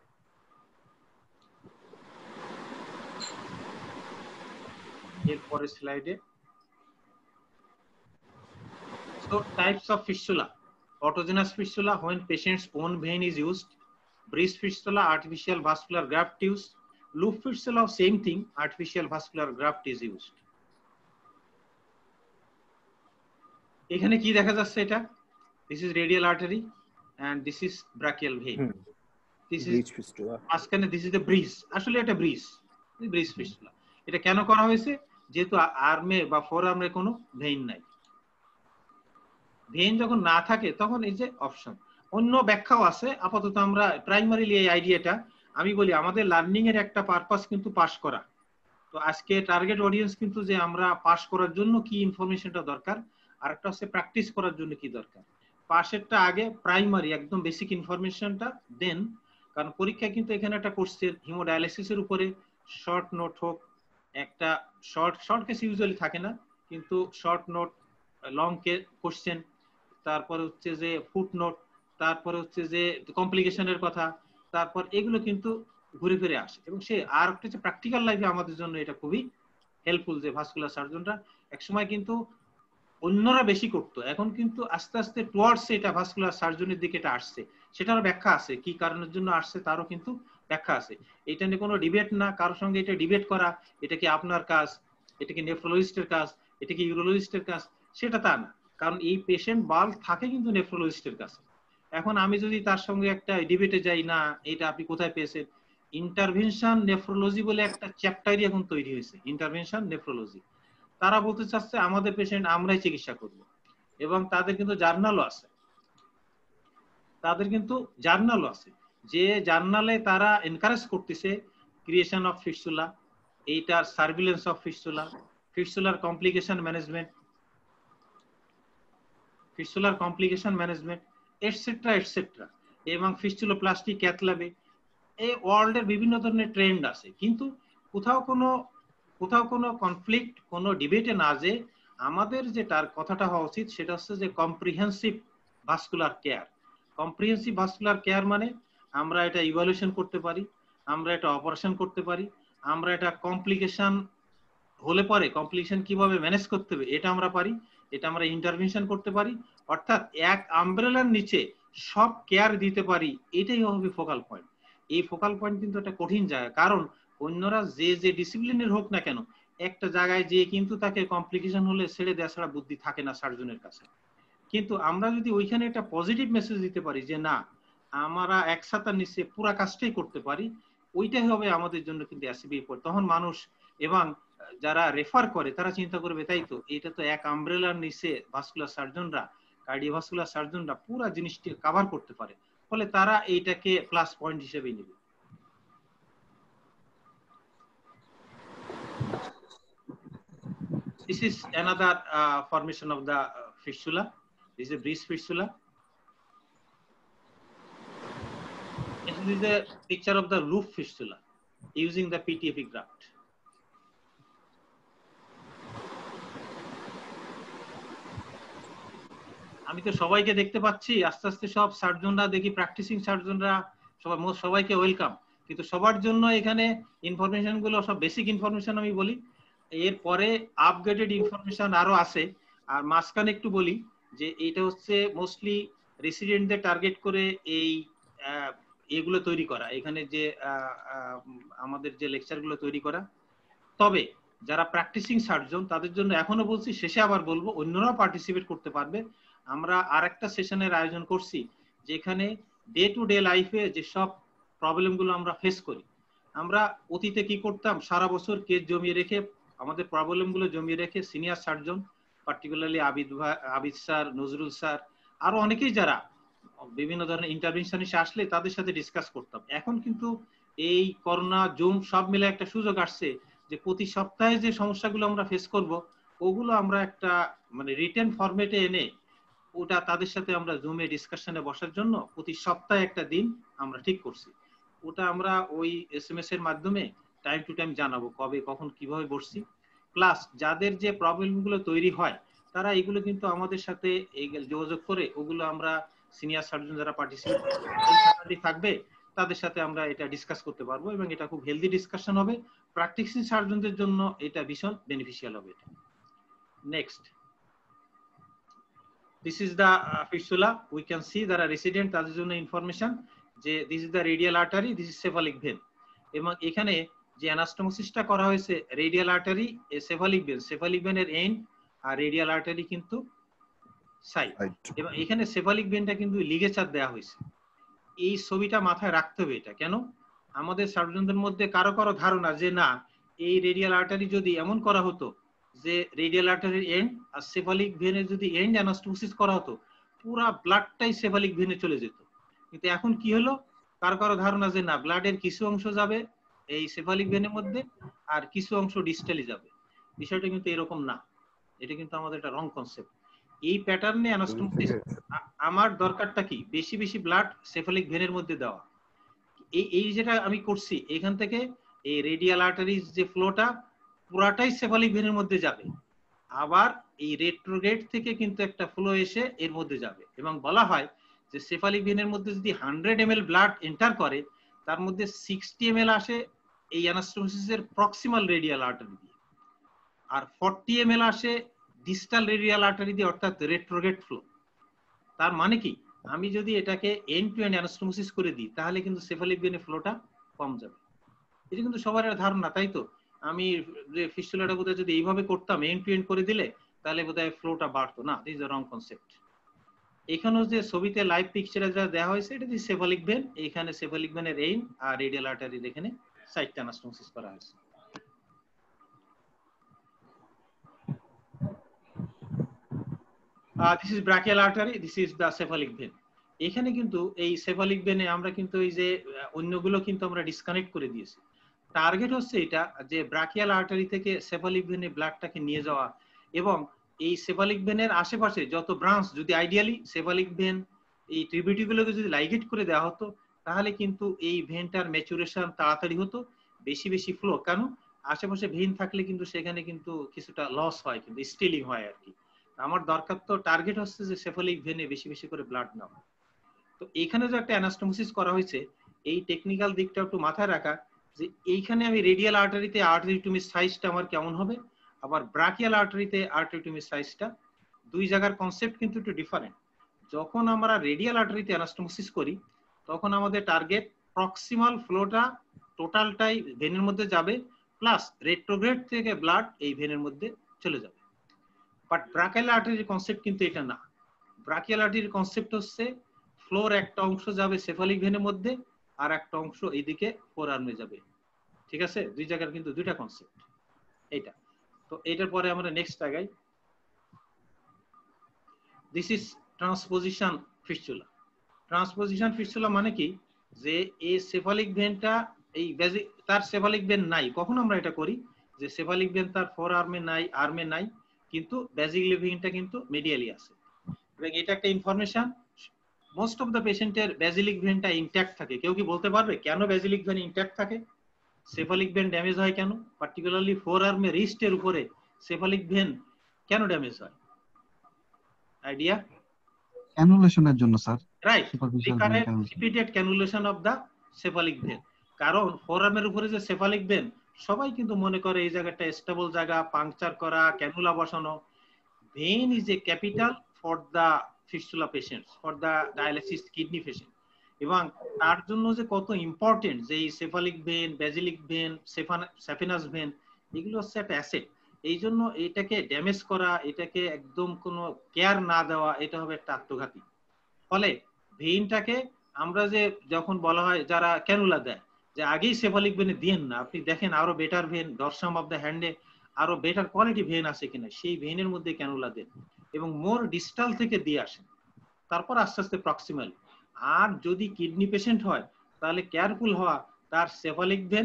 এরপরের স্লাইডে। So types of fistula: autogenous fistula when patient's own vein is used, breast fistula, artificial vascular graft used, loop fistula, same thing, artificial vascular graft is used. এখানে কি দেখা যাচ্ছে? এটা this is radial artery and this is brachial vein. This is breech fistula. মাঝখানে this is the breeze. আসলে এটা breeze fistula. এটা কেন করা হয়েছে? যেহেতু আর্মে বা ফোরআর্মে কোনো ভেইন নাই। ভেইন যখন না থাকে তখন এই যে অপশন, অন্য ব্যাখ্যাও আছে। আপাতত আমরা প্রাইমারিলি এই আইডিয়াটা আমি বলি, আমাদের লার্নিং এর একটা পারপাস কিন্তু পাস করা। তো আজকে টার্গেট অডিয়েন্স কিন্তু যে আমরা পাস করার জন্য কি ইনফরমেশনটা দরকার, আর একটা হচ্ছে প্র্যাকটিস করার জন্য কি দরকার। পাশেরটা আগে, প্রাইমারি একদম বেসিক ইনফরমেশনটা দেন, কারণ পরীক্ষা কিন্তু এখানে একটা কোশ্চেন হিমোডায়ালিসিসের উপরে শর্ট নোট হোক, একটা শর্ট কেস ইউজুয়ালি থাকে না, কিন্তু শর্ট নোট, লং কোশ্চেন, তারপরে হচ্ছে যে ফুটনোট, তারপরে হচ্ছে যে কমপ্লিকেশনের কথা, তারপর এগুলো কিন্তু ঘুরে ফিরে আসে। এবং সে আর একটা হচ্ছে প্র্যাকটিক্যাল লাইফে আমাদের জন্য এটা খুবই হেল্পফুল যে ভাস্কুলার সার্জনরা একসময় কিন্তু অন্যরা বেশি করতো, এখন কিন্তু আস্তে আস্তে টুয়ার্ডস এটা ভাস্কুলার সার্জনের দিকে এটা আসছে। সেটারও ব্যাখ্যা আছে, কি কারণের জন্য আসছে তারও কিন্তু ব্যাখ্যা আছে। এটা নিয়ে কোনো ডিবেট না, কারোর সঙ্গে এটা ডিবেট করা, এটা কি আপনার কাজ, এটা কি নেফ্রোলজিস্টের কাজ, এটা কি ইউরোলজিস্টের কাজ, সেটা তা না। কারণ এই পেশেন্ট বাল্ক থাকে কিন্তু নেফ্রোলজিস্টের কাছে। এখন আমি যদি তার সঙ্গে একটা ডিবেটে যাই, না এটা আপনি কোথায় পেয়েছেন, ইন্টারভেনশন নেফ্রোলজি বলে একটা চ্যাপ্টারই এখন তৈরি হয়েছে, ইন্টারভেনশন নেফ্রোলজি। তারা বলতে চাচ্ছে আমাদের পেশেন্ট আমরাই চিকিৎসা করব, এবং তাদের কিন্তু জার্নালও আছে, যে জার্নালে তারা এনকারেজ করতেছে ক্রিয়েশন অফ ফিস্টুলা, এইটার সার্ভিলেন্স অফ ফিস্টুলা, ফিস্টুলার কমপ্লিকেশন ম্যানেজমেন্ট এটসেট্রা এটসেট্রা, এবং ফিস্টুলোপ্লাস্টি ক্যাথ ল্যাবে। এই ওয়ার্ল্ডের বিভিন্ন ধরনের ট্রেন্ড আছে, কিন্তু কোথাও কোনো কনফ্লিক্ট, কোনো ডিবেটে না, যে আমাদের যেটার কথাটা হওয়া উচিত সেটা হচ্ছে যে comprehensive vascular care. Comprehensive vascular care মানে আমরা এটা ইভালুয়েশন করতে পারি, আমরা এটা অপারেশন করতে পারি, আমরা এটা কমপ্লিকেশন হলে পরে কমপ্লিকেশন কিভাবে ম্যানেজ করতে হবে এটা আমরা পারি, এটা আমরা ইন্টারভেনশন করতে পারি, অর্থাৎ এক আমব্রেলার নিচে সব কেয়ার দিতে পারি। এটাই হবে ফোকাল পয়েন্ট। এই ফোকাল পয়েন্ট কিন্তু একটা কঠিন জায়গা, কারণ অন্যরা যে ডিসিপ্লিনের হোক না কেন, একটা জায়গায় যে কিন্তু তাকে কমপ্লিকেশন হলে ছেড়ে দেওয়া ছাড়া বুদ্ধি থাকে না সার্জনের কাছে। কিন্তু আমরা যদি ওইখানে একটা পজিটিভ মেসেজ দিতে পারি যে না, আমরা একসাথে নিচে পুরা কাজটাই করতে পারি, ওইটাই হবে আমাদের জন্য কিন্তু অ্যাসিবি। তখন মানুষ এবং যারা রেফার করে তারা চিন্তা করবে, তাই তো, এটা তো এক আমব্রেলার নিচে ভাস্কুলার সার্জনরা, কার্ডিওভাস্কুলার সার্জনরা পুরা জিনিসটি কভার করতে পারে, ফলে তারা এইটাকে প্লাস পয়েন্ট হিসেবে নেবে। This is another formation of the fistula. This is a breech fistula. This is a picture of the roof fistula using the PTFE graft. আমি তো সবাইকে দেখতে পাচ্ছি, আস্তে আস্তে সব সার্জনরা দেখি, প্র্যাকটিসিং সার্জনরা সবাইকে ওয়েলকাম, কিন্তু সবার জন্য এখানে ইনফরমেশন গুলো সব বেসিক ইনফরমেশন আমি বলি, এরপরে আপগ্রেডেড ইনফরমেশন আরো আছে। আর মাঝখানে একটু বলি যে এইটা হচ্ছে মোস্টলি রেসিডেন্টদের টার্গেট করে এই এগুলো তৈরি করা, এখানে যে আমাদের যে লেকচার গুলো তৈরি করা। তবে যারা প্র্যাকটিসিং সার্জন তাদের জন্য এখনো বলছি, শেষে আবার বলবো, অন্যরাও পার্টিসিপেট করতে পারবে। আমরা আরেকটা সেশনের আয়োজন করছি, যেখানে ডে টু ডে লাইফে যেসব প্রবলেম গুলো আমরা ফেস করি, আমরা অতীতে কি করতাম, সারা বছর কেস জমিয়ে রেখে, আমাদের প্রবলেম গুলো জমিয়ে রেখে senior surgeon, particularly Abid sir, Nazrul sir, আরো অনেকেই যারা বিভিন্ন ধরনের ইন্টারভেনশনিস্ট আসলে তাদের সাথে ডিসকাস করতাম। এখন কিন্তু এই করোনা, জুম সব মিলে একটা সুযোগ আসছে যে প্রতি সপ্তাহে যে সমস্যাগুলো আমরা ফেস করব, ওগুলো আমরা একটা মানে রিটেন ফরম্যাটে এনে ওটা তাদের সাথে আমরা জুমে ডিসকাশনে বসার জন্য প্রতি সপ্তাহে একটা দিন আমরা ঠিক করছি। ওটা আমরা ওই SMS এর মাধ্যমে টাইম টু টাইম জানাবো কবে কখন কিভাবে বসছি। প্লাস যাদের যে প্রবলেমগুলো তৈরি হয় তারা এগুলো কিন্তু আমাদের সাথে যোগাযোগ করে ওগুলো আমরা সিনিয়র সার্জন যারা পার্টিসিপেট থাকবে তাদের সাথে আমরা এটা ডিসকাস করতে পারবো, এবং এটা খুব হেলদি ডিসকাশন হবে। প্র্যাকটিসিং সার্জনদের জন্য এটা ভীষণ বেনিফিশিয়াল হবে। Next, this is the fistula. We can see there are resident, তাদের জন্য ইনফরমেশন যে this is the radial artery, this is cephalic vein, এবং এখানে যে অ্যানাস্টোমোসিসটা করা হয়েছে রেডিয়াল আর্টারি, সেফালিক ভেন এর এন্ড, আর রেডিয়াল আর্টারি কিন্তু সাইড, এবং এখানে সেফালিক ভেনটা কিন্তু লিগেচার দেওয়া হয়েছে। এই ছবিটা মাথায় রাখতে হবে। এটা কেন, আমাদের সার্জনদের মধ্যে কারো কারো ধারণা যে না, এই রেডিয়াল আর্টারি যদি এমন করা হতো যে রেডিয়াল আর্টারির এন্ড আর সেফালিক ভেনের যদি এন্ড অ্যানাস্টোমোসিস করা হতো, পুরা ব্লাডটাই সেফালিক ভেনে চলে যেত। কিন্তু এখন কি হলো, কারো কারো ধারণা যে না, ব্লাডের কিছু অংশ যাবে এই সেফালিক ভেনের মধ্যে আর কিছু অংশ ডিস্টালি যাবে। বিষয়টা কিন্তু এরকম না, এটা কিন্তু আমাদের একটা রং কনসেপ্ট। এই প্যাটার্নে অ্যানাস্টোমোসিস আমার দরকারটা কি, বেশি বেশি ব্লাড সেফালিক ভেনের মধ্যে দেওয়া। এই যেটা আমি করছি, এখান থেকে এই রেডিয়াল আর্টারিজ যে ফ্লোটা পুরাটাই সেফালিক ভেনের মধ্যে যাবে, আবার এই রেট্রোগ্রেড থেকে কিন্তু একটা ফ্লো এসে এর মধ্যে যাবে, এবং বলা হয় যে সেফালিক ভেনের মধ্যে যদি 100 ml ব্লাড এন্টার করে, তার মধ্যে 60 ml আসে এই অ্যানাস্টোমোসিসের প্রক্সিমাল রেডিয়াল আর্টারি দিয়ে, আর 40 ml আসে ডিস্টাল রেডিয়াল আর্টারি দিয়ে, অর্থাৎ রেট্রোগ্রেড ফ্লো। তার মানে কি, আমি যদি এটাকে এন্ড টু এন্ড অ্যানাস্টোমোসিস করে দিই, তাহলে কিন্তু সেফালিক ভেনের ফ্লোটা কম যাবে। এটা কিন্তু সবার ধারণা, তাই তো? আমি যে ফিস্টুলাটা বোধহয় যদি এইভাবে করতাম, এন্ড টু এন্ড করে দিলে, তাহলে বোধহয় ফ্লোটা বাড়তো না। This is the wrong concept. এখানেও যে ছবিতে লাইভ পিকচারে যা দেওয়া হয়েছে, এটা দিয়ে সেফালিক ভেন, এখানে সেফালিক ভেনের এইন আর রেডিয়াল আর্টারির এখানে সাইডটা অ্যানাস্টোমোসিস করা হয়েছে। This is brachial artery, this is the cephalic vein. এখানে কিন্তু এই সেফালিক ভেনে আমরা কিন্তু এই যে অন্যগুলো কিন্তু আমরা ডিসকানেক্ট করে দিয়েছি। টার্গেট হচ্ছে এটা যে ব্রাকিয়াল আর্টারি থেকে সেফালিক ভেনে ব্লাডটাকে নিয়ে যাওয়া, এবং এই সেফালিক ভেনের আশেপাশে যত ব্রাঞ্চ, যদি আইডিয়ালি সেফালিক ভেন এই ট্রিবিউটিগুলোকে যদি লাইগেট করে দেওয়া হতো, তাহলে কিন্তু এই ভেনটার ম্যাচুরেশন তাড়াতাড়ি হতো, বেশি বেশি ফ্লো। কেন? আশেপাশে ভেন থাকলে কিন্তু সেখানে কিন্তু কিছুটা লস হয়, কিন্তু স্টিলিং হয় আর কি। আমার দরকার তো, টার্গেট হচ্ছে যে সেফালিক ভেনে বেশি বেশি করে ব্লাড নেওয়া। তো এইখানে যে একটা অ্যানাস্টোমোসিস করা হয়েছে, এই টেকনিক্যাল দিকটা একটু মাথায় রাখা, যে এইখানে আমি রেডিয়াল আর্টারিতে আর্টারিটুমির সাইজটা আমার কেমন হবে, আবার ব্রাকিয়াল আর্টারিতে আর্টারিটুমির সাইজটা, দুই জায়গার কনসেপ্ট কিন্তু একটু ডিফারেন্ট। যখন আমরা রেডিয়াল আর্টারিতে অ্যানাস্টোমোসিস করি, তখন আমাদের টার্গেট প্রক্সিমাল ফ্লোটা টোটালটাই ভেনের মধ্যে যাবে, প্লাস রেট্রোগ্রেড থেকে ব্লাড এই ভেনের মধ্যে চলে যাবে। বাট ব্রাকিয়াল আর্টারির কনসেপ্ট কিন্তু এটা না। ব্রাকিয়াল আর্টারির কনসেপ্ট হচ্ছে ফ্লোর একটা অংশ যাবে সেফালিক ভেনের মধ্যে, আর একটা অংশ এইদিকে ফোরআর্মে যাবে। ঠিক আছে? দুই জায়গার কিন্তু দুইটা কনসেপ্ট এইটা। তো এটার পরে আমরা নেক্সট আগাই। This is transposition fistula. Transposition fistula মানে কি, যে এই সেফালিক ভেনটা এই তার সেফালিক ভেন নাই। কখন আমরা এটা করি, যে সেফালিক ভেন তার ফোর আর্মে নাই, আর্মে নাই, কিন্তু বেসিক ভেনটা কিন্তু মিডিয়ালি আছে। এবং এটা একটা ইনফরমেশন, মোস্ট অফ দ্য পেশেন্টের বেসিলিক ভেনটা ইনট্যাক্ট থাকে। কেউ কি বলতে পারবে কেন বেসিলিক ভেন ইনট্যাক্ট থাকে? সেফালিক ভেন ড্যামেজ হয় কেন? পার্টিকুলারলি ফোর আর্মে রিস্টের উপরে সেফালিক ভেন কেন ড্যামেজ হয়? আইডিয়া? ক্যানুলেশনের জন্য sir. Right, repeated cannulation of the cephalic vein. কারণ ফোরামের উপরে যে সেফালিক ভেন, সবাই কিন্তু মনে করে এই জায়গাটা স্টেবল জায়গা, পাংচার করা, ক্যানুলা বসানো। Vein is a capital for the fistula patients, for the dialysis kidney patient. এবং তার জন্য যে কত ইম্পর্টেন্ট যে এই cephalic vein, basilic vein, saphenous vein, এগুলো হচ্ছে একটা অ্যাসেট। এই জন্য এটাকে ড্যামেজ করা, এটাকে একদম কোনো কেয়ার না দেওয়া, এটা হবে একটা আত্মঘাতী। ফলে ভেইনটাকে আমরা যে যখন বলা হয় যারা ক্যানুলা দেয়, যে আগেই সেফালিক ভেনে দিয়েন না, আপনি দেখেন আরো better vein, dorsum of the হ্যান্ডে আরো বেটার কোয়ালিটি ভেন আছে কিনা, সেই ভেনের মধ্যে ক্যানুলা দেন এবং মোর ডিস্টাল থেকে দিয়ে আসেন, তারপর আস্তে আস্তে প্রক্সিমাল। আর যদি কিডনি পেশেন্ট হয়, তাহলে কেয়ারফুল হওয়া তার cephalic vein,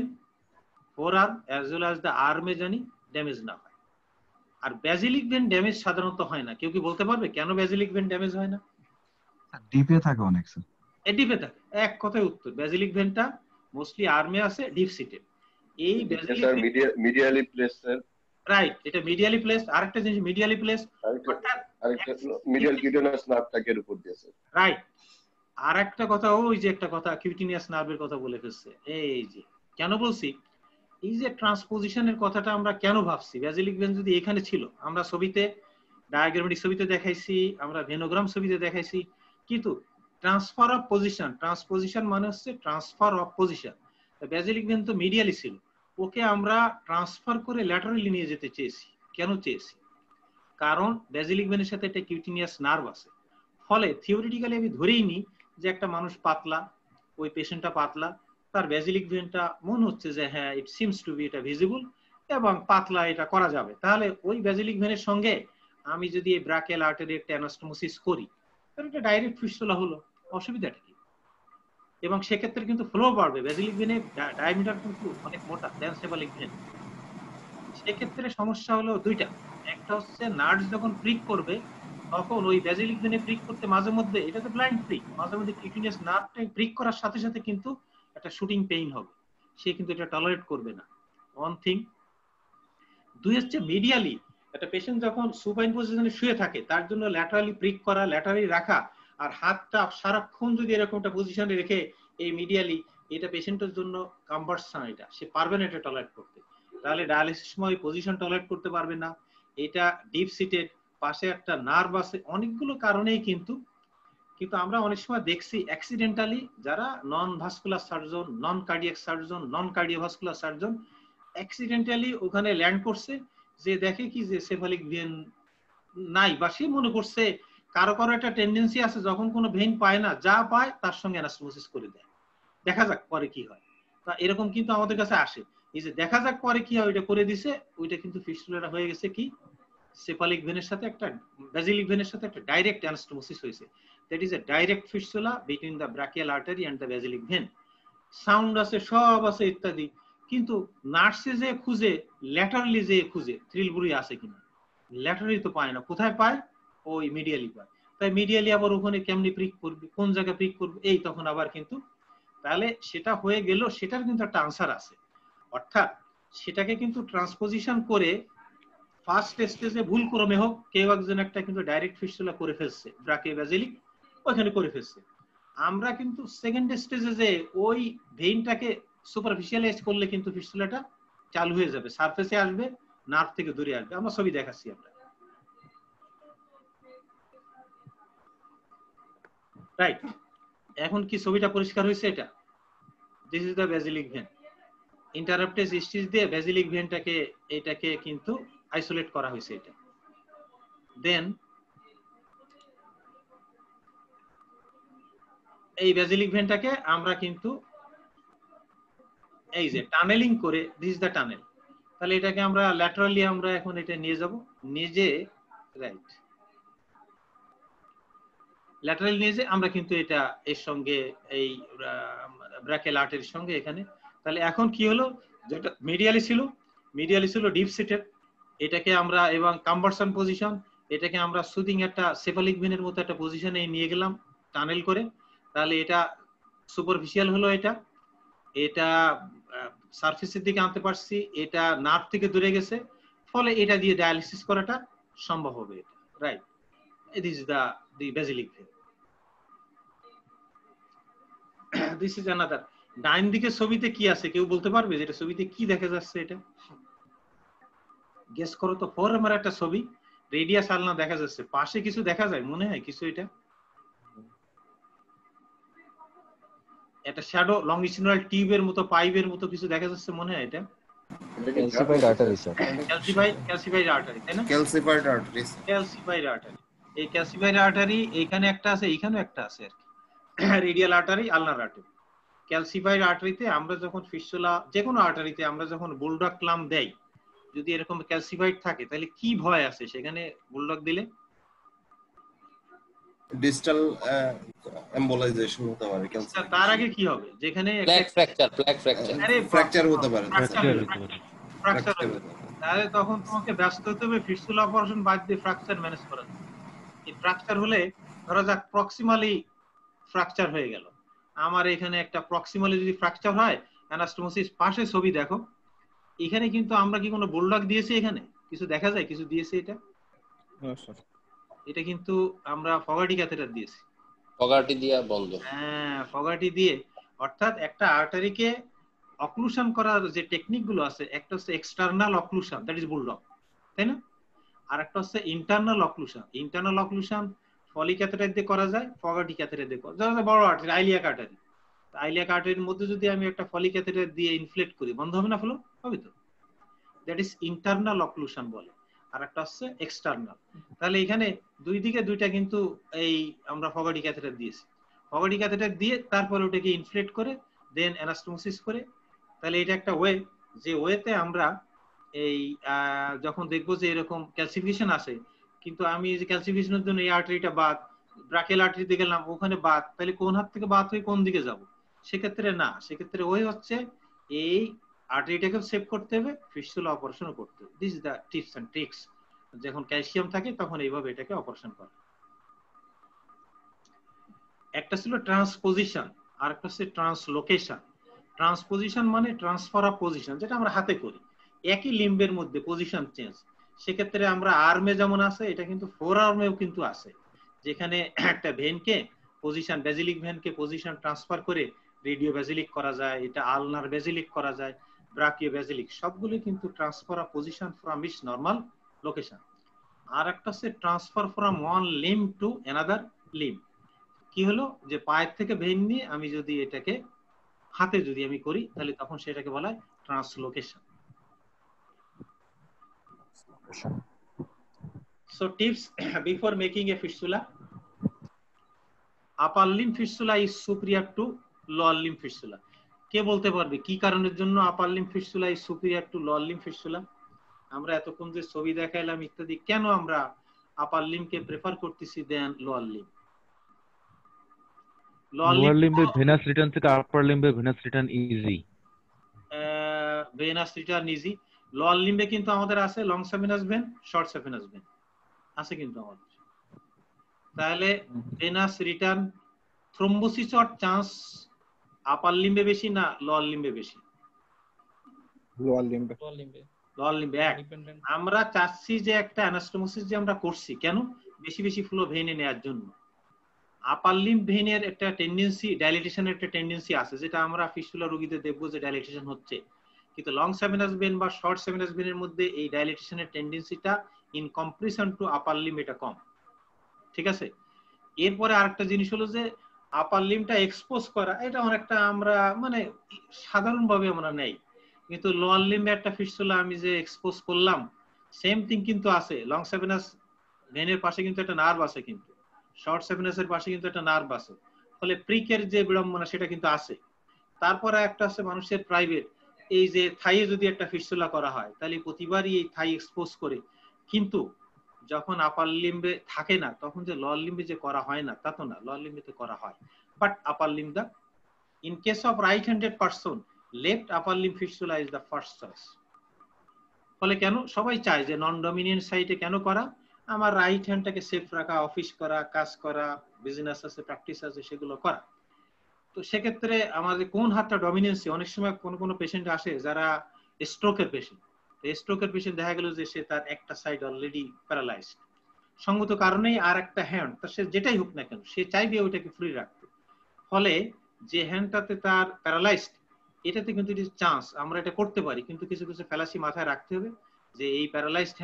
forearm as well as the আর্মে জানি ড্যামেজ না হয়। আর বেসিলিক ভেন ড্যামেজ সাধারণত হয় না। কেউ কি বলতে পারবে কেন বেসিলিক ভেন ড্যামেজ হয় না? ডিপে থাকে অনেক স্যার। ডিপে থাকে, এক কথায় উত্তর। বেসিলিক ভেনটা মোস্টলি আর্মে আছে, ডিপ সিটেড। এই basilic medially place sir. Right, এটা মিডিয়ালি প্লেস। আরেকটা জিনিস মিডিয়ালি প্লেস, আরেকটা মিডিয়াল কিউটেনাস নার্ভটাকে উপর দিয়ে স্যার। রাইট। আরেকটা কথা, ওই যে একটা কথা কিউটিনিয়াস নার্ভের কথা বলে ফেলছে। এই যে কেন বলছি, এই যে ট্রান্সপোজিশনের কথাটা আমরা কেন ভাবছি, বেসিলিক ভেন যদি এখানে ছিল, আমরা ছবিতে ডায়াগ্রামেটিক ছবিতে দেখাইছি, আমরা ভেনোগ্রাম ছবিতে দেখাইছি, কিন্তু ট্রান্সফার অফ পজিশন, ট্রান্সপোজিশন মানে হচ্ছে transfer of position. Basilic vein তো মিডিয়ালি ছিল, ওকে আমরা ট্রান্সফার করে ল্যাটারালি নিয়ে যেতে চেয়েছি। কেন চেয়েছি? কারণ বেসিলিক ভেনের সাথে একটা কিউটিনিয়াস নার্ভ আছে। ফলে থিওরিটিক্যালি আমি ধরেই নিই যে একটা মানুষ পাতলা, ওই পেশেন্টটা পাতলা, তার বেসিলিক ভেনটা মনে হচ্ছে যে হ্যাঁ ইট সিমস টু বি, এটা ভিজিবল এবং পাতলা, এটা করা যাবে। তাহলে ওই বেসিলিক ভেনের সঙ্গে আমি যদি এই ব্রাকিয়াল আর্টারি একটা অ্যানাস্টোমোসিস করি, তাহলে এটা ডাইরেক্ট ফিস্টুলা হলো, অসুবিধাটা কি? এবং সেক্ষেত্রে কিন্তু ফ্লো বাড়বে। বেসিলিক ভেনের ডায়ামিটার কিন্তু অনেক মোটা দেন সেফালিক ভেন। সেক্ষেত্রে সমস্যা হলো দুইটা। একটা হচ্ছে নার্স যখন প্রিক করবে, তখন ওই বেসিলিক ভেনে প্রিক করতে মাঝে মধ্যে, এটা তো ব্লাইন্ড প্রিক, মাঝে মধ্যে কিউটিনিয়াস নার্ভটা প্রিক করার সাথে সাথে কিন্তু একটা শুটিং পেইন হবে, সে কিন্তু এটা টলারেট করবে না। One thing. দুই হচ্ছে মিডিয়ালি একটা পেশেন্ট যখন সুপাইন পজিশনে শুয়ে থাকে তার জন্য ল্যাটারালি প্রিক করা, ল্যাটারালি রাখা আর হাতটা সারাক্ষণ যদি এরকম একটা পজিশনে রেখে এই মিডিয়ালি, এটা পেশেন্টের জন্য কম্পারসান, এটা সে পারবে না এটা টলারেট করতে। তাহলে ডায়ালিসিস সময় পজিশন টলারেট করতে পারবে না, এটা ডিপ সিটেড, পাশে একটা নার্ভ আছে, অনেকগুলো কারণেই কিন্তু আমরা অনেক সময় দেখছি অ্যাক্সিডেন্টালি যারা non vascular surgeon, non cardiac surgeon, non cardiovascular surgeon accidentally ওখানে ল্যান্ড করছে, যে দেখে কি যে সেফালিক ভেন নাই, বা সে মনে করছে কারো কারো একটা টেন্ডেন্সি আছে যখন কোনো ভেন পায় না, যা পায় তার সঙ্গে অ্যানাস্টোমোসিস করে দেয়, দেখা যাক পরে কি হয়। তা এরকম কিন্তু আমাদের কাছে আসে, এই যে দেখা যাক পরে কি হয় ওইটা করে দিছে, ওইটা কিন্তু ফিস্টুলাটা হয়ে গেছে কি সেফালিক ভেনের সাথে একটা বেসিলিক ভেনের সাথে একটা ডাইরেক্ট অ্যানাস্টোমোসিস হয়েছে। That is a direct fistula between the brachial artery and the basilic vein. Sound আছে, সব আছে ইত্যাদি, কিন্তু নার্সে যে খুঁজে, ল্যাটারালি যে খুঁজে থ্রিলবুরি আছে কিনা, ল্যাটারালি তো পায় না, কোথায় পায়? ওই মিডিয়ালি পায়। তাই মিডিয়ালি আবার ওখানে কেমনি প্রিক করবে, কোন জায়গায় প্রিক করবে, এই তখন আবার কিন্তু তাহলে সেটা হয়ে গেল, সেটার কিন্তু একটা আনসার আছে। অর্থাৎ সেটাকে কিন্তু ট্রান্সপোজিশন করে ফার্স্ট স্টেজে ভুল ক্রমে হোক কেউ একজন একটা কিন্তু ডাইরেক্ট ফিস্টুলা করে ফেলছে, ব্রাকিও বেসিলিক ওখানে করে ফেলছে। আমরা কিন্তু সেকেন্ড স্টেজে যে ওই ভেইনটাকে সুপারফিশিয়ালাইজ করলে কিন্তু ফিস্টুলাটা চালু হয়ে যাবে, সারফেসে আসবে, নার্ভ থেকে দূরে আসবে। আমরা ছবি দেখাচ্ছি আমরা, রাইট? এখন কি ছবিটা পরিষ্কার হয়েছে? এটা this is the basilic vein, interrupted stitch দিয়ে বেসিলিক ভেনটাকে এটাকে কিন্তু আইসোলেট করা হয়েছে এটা। দেন এই বেসিলিক ভেনটাকে আমরা কিন্তু এই যে টানেলিং করে, দিস দ্য টানেল, তাহলে এটাকে আমরা ল্যাটারালি আমরা এখন এটা নিয়ে যাব, নিজে রাইট ল্যাটারাল নিয়ে যে আমরা কিন্তু এটা এর সঙ্গে এই ব্রাকিয়াল আর্টারির সঙ্গে এখানে, তাহলে এখন কি হলো, যেটা মিডিয়ালি ছিল ডিপ সিটেড, এটাকে আমরা এবং কনভার্সন পজিশন, এটাকে আমরা সুদিং একটা সেফালিক ভেনের মতো একটা পজিশনে নিয়ে গেলাম টানেল করে, তাহলে এটা সুপারফিশিয়াল হলো, এটা সারফেসের দিকে আনতে পারছি, এটা নার্ভ থেকে দূরে গেছে, ফলে এটা দিয়ে ডায়ালিসিস করাটা সম্ভব হবে, এটা right. This is the basilic vein. This is another. ডাইন দিকে ছবিতে কি আছে কেউ বলতে পারবে? যেটা ছবিতে কি দেখা যাচ্ছে, এটা গেস করো তো। ফোরামের একটা ছবি, রেডিয়াস আলনা দেখা যাচ্ছে, পাশে কিছু দেখা যায় মনে হয় কিছু, এটা একটা শ্যাডো লংগিটিউডাল টিউবের মতো, পাইপের মতো কিছু দেখা যাচ্ছে মনে হয়, এটা calcified artery sir, calcified artery, তাই না? ক্যালসিফাইড আর্টারি, ক্যালসিফাইড আর্টারি, এই ক্যালসিফাইড আর্টারি এইখানে একটা আছে, এইখানেও একটা আছে আর কি, radial artery, ulnar artery. Calcified আর্টারিতে আমরা যখন ফিস্টুলা, যে কোনো আর্টারিতে আমরা যখন বুলডগ ক্লাম দেই, যদি এরকম ক্যালসিফাইড থাকে তাহলে কি ভয় আছে সেখানে বুলডগ দিলে? ডিস্টাল এমবোলাইজেশন হতে পারে। ক্যালসিফাইড তার আগে কি হবে? যেখানে প্ল্যাক ফ্র্যাকচার, আরে ফ্র্যাকচার হতে পারে, ফ্র্যাকচার হবে, তাহলে তখন তোমাকে ব্যস্ত হতে হবে ফিস্টুলা অপারেশন বাদ দিয়ে ফ্র্যাকচার ম্যানেজ করার। এই ফ্র্যাকচার হলে ধরো যাক প্রক্সিমালি ফ্র্যাকচার হয়ে গেল, আমার এখানে একটা প্রক্সিমালি যদি ফ্র্যাকচার হয়, অ্যানাস্টোমোসিস, পাশে ছবি দেখো, এখানে কিন্তু আমরা কি কোনো বুলডগ দিয়েছি? এখানে কিছু দেখা যায় কিছু দিয়েছে? এটা কিন্তু আমরা ফগার্টি ক্যাথেটার দিয়েছি, ফগার্টি দিয়ে বন্ধ, হ্যাঁ ফগার্টি দিয়ে। অর্থাৎ একটা আর্টারিকে অক্লুশন করার যে টেকনিক গুলো আছে, একটা হচ্ছে external occlusion, that is bulldog, তাই না? আর একটা হচ্ছে internal occlusion. Internal occlusion Foley catheter দিয়ে করা যায়, ফগার্টি ক্যাথেটার দিয়ে করা যায়। বড় আর্টারি, আইলিয়াক আর্টারি, আইলিয়াক আর্টারির মধ্যে যদি আমি একটা ফলি ক্যাথেটার দিয়ে ইনফ্লেট করি, বন্ধ হবে না? ফলো হবে তো, দ্যাট ইজ ইন্টারনাল অক্লুশন বলে। আর একটা হচ্ছে এক্সটার্নাল। তাহলে এখানে দুই দিকে দুইটা কিন্তু এই আমরা ফগার্টি ক্যাথেটার দিয়েছি, ফগার্টি ক্যাথেটার দিয়ে তারপরে ওটাকে ইনফ্লেট করে দেন অ্যানাস্টোমোসিস করে। তাহলে এটা একটা ওয়ে, যে ওয়েতে আমরা এই যখন দেখবো যে এরকম ক্যালসিফিকেশন আসে, কিন্তু আমি এই যে ক্যালসিফিকেশনের জন্য এই আর্টারিটা বাদ, ব্রাকিয়াল আর্টারিতে গেলাম ওখানে বাদ, তাহলে কোন হাত থেকে বাদ হয়ে কোন দিকে যাব? সেক্ষেত্রে না, সেক্ষেত্রে ওই হচ্ছে এই আর্টারিটাকে সেভ করতে হবে, ফিস্টুলা অপারেশনও করতে হবে। This is the tips and tricks. যখন ক্যালসিয়াম থাকে তখন এইভাবে এটাকে অপারেশন করে। একটা ছিল ট্রান্সপোজিশন, আর একটা হচ্ছে ট্রান্সলোকেশন। ট্রান্সপোজিশন মানে ট্রান্সফার অফ পজিশন, যেটা আমরা হাতে করি, একই লিম্বের মধ্যে পজিশন চেঞ্জ। সেক্ষেত্রে আমরা আর্মে যেমন আছে এটা কিন্তু ফোর আর্মেও কিন্তু আছে, যেখানে একটা ভেনকে পজিশন, বেজিলিক ভেনকে পজিশন ট্রান্সফার করে রেডিও বেজিলিক করা যায়, এটা আলনার বেজিলিক করা যায়, ব্রাকিও বেজিলিক, সবগুলো কিন্তু transfer of position from its normal location. আর একটা হচ্ছে transfer from one limb to another limb. কি হলো যে পায়ের থেকে ভেন নিয়ে আমি যদি এটাকে হাতে যদি আমি করি তাহলে তখন সেটাকে বলা হয় translocation. So tips before making a fistula: upper limb fistula is superior to lower limb fistula. কে বলতে পারবে কি কারণের জন্য upper limb fistula is superior to lower limb fistula? আমরা এতক্ষণ যে ছবি দেখাইলাম ইত্যাদি, কেন আমরা আপার লিম্বকে প্রেফার করতেছি দেন লোয়ার লিম্ব? লোয়ার লিম্বে ভেনাস রিটার্ন থেকে আপার লিম্বে venous return easy. Venous return easy. Lower লিম্বে কিন্তু আমাদের আছে long saphenous vein, short saphenous vein আছে কিন্তু আমাদের। তাহলে ভেনাস রিটার্ন থ্রম্বোসিস হওয়ার চান্স আপার লিম্বে বেশি না লোয়ার লিম্বে বেশি? লোয়ার লিম্বে। লোয়ার লিম্বে। আমরা চাচ্ছি যে একটা অ্যানাস্টোমোসিস যে আমরা করছি কেন, বেশি বেশি ফ্লো ভেনে নেওয়ার জন্য। আপার লিম্ব ভেনের একটা টেন্ডেন্সি, ডাইলেটেশনের একটা টেন্ডেন্সি আছে, যেটা আমরা ফিস্টুলা রোগীদের দেখবো যে ডাইলেটেশন হচ্ছে, কিন্তু লং সাফিনাস ভেন বা শর্ট সাফিনাস ভেনের মধ্যে এই ডাইলেটেশনের টেন্ডেন্সিটা in comparison to upper limb এটা কম। ঠিক আছে। এরপরে আরেকটা জিনিস হলো যে আপার লিম্বটা এক্সপোজ করা, এটা অনেকটা আমরা মানে সাধারণভাবে আমরা নেই, কিন্তু লোয়ার লিম্বে একটা ফিস্টুলা আমি যে এক্সপোজ করলাম সেম থিং কিন্তু আছে। লং সাফিনাস ভেনের পাশে কিন্তু একটা নার্ভ আছে, কিন্তু শর্ট সাফিনাসের পাশে কিন্তু একটা নার্ভ আছে, ফলে প্রিকের যে বিড়ম্বনা সেটা কিন্তু আছে। তারপরে একটা আছে মানুষের প্রাইভেট, এই যে থাইয়ে যদি একটা ফিস্টুলা করা হয় তাহলে প্রতিবারই এই থাই এক্সপোজ করে, কিন্তু যখন আপার লিম্বে থাকে না তখন যে লোয়ার লিম্বে যে করা হয় না তা তো না, লোয়ার লিম্বে তো করা হয়, but upper limb the in case of right handed person left upper limb fistula is the first choice. ফলে কেন সবাই চায় যে নন ডমিনেন্ট সাইটে কেন করা, আমার রাইট হ্যান্ডটাকে সেফ রাখা, অফিস করা, কাজ করা, বিজনেস আছে, প্র্যাকটিস আছে, সেগুলো করা। তো সেক্ষেত্রে আমাদের কোন হাতটা ডমিনেন্সি, অনেক সময় কোন কোন পেশেন্ট আসে যারা স্ট্রোকের পেশেন্ট, স্ট্রোকের পেশেন্ট দেখা গেল যে সে তার একটা সাইড অলরেডি প্যারালাইজড, সঙ্গত কারণেই আর একটা হ্যান্ড তার সে যেটাই হোক না কেন সে চাইবে ওইটাকে ফ্রি রাখতে, ফলে যে হ্যান্ডটাতে তার প্যারালাইজড এটাতে কিন্তু চান্স আমরা এটা করতে পারি, কিন্তু কিছু কিছু ফ্যালাসি মাথায় রাখতে হবে যে এই প্যারালাইজড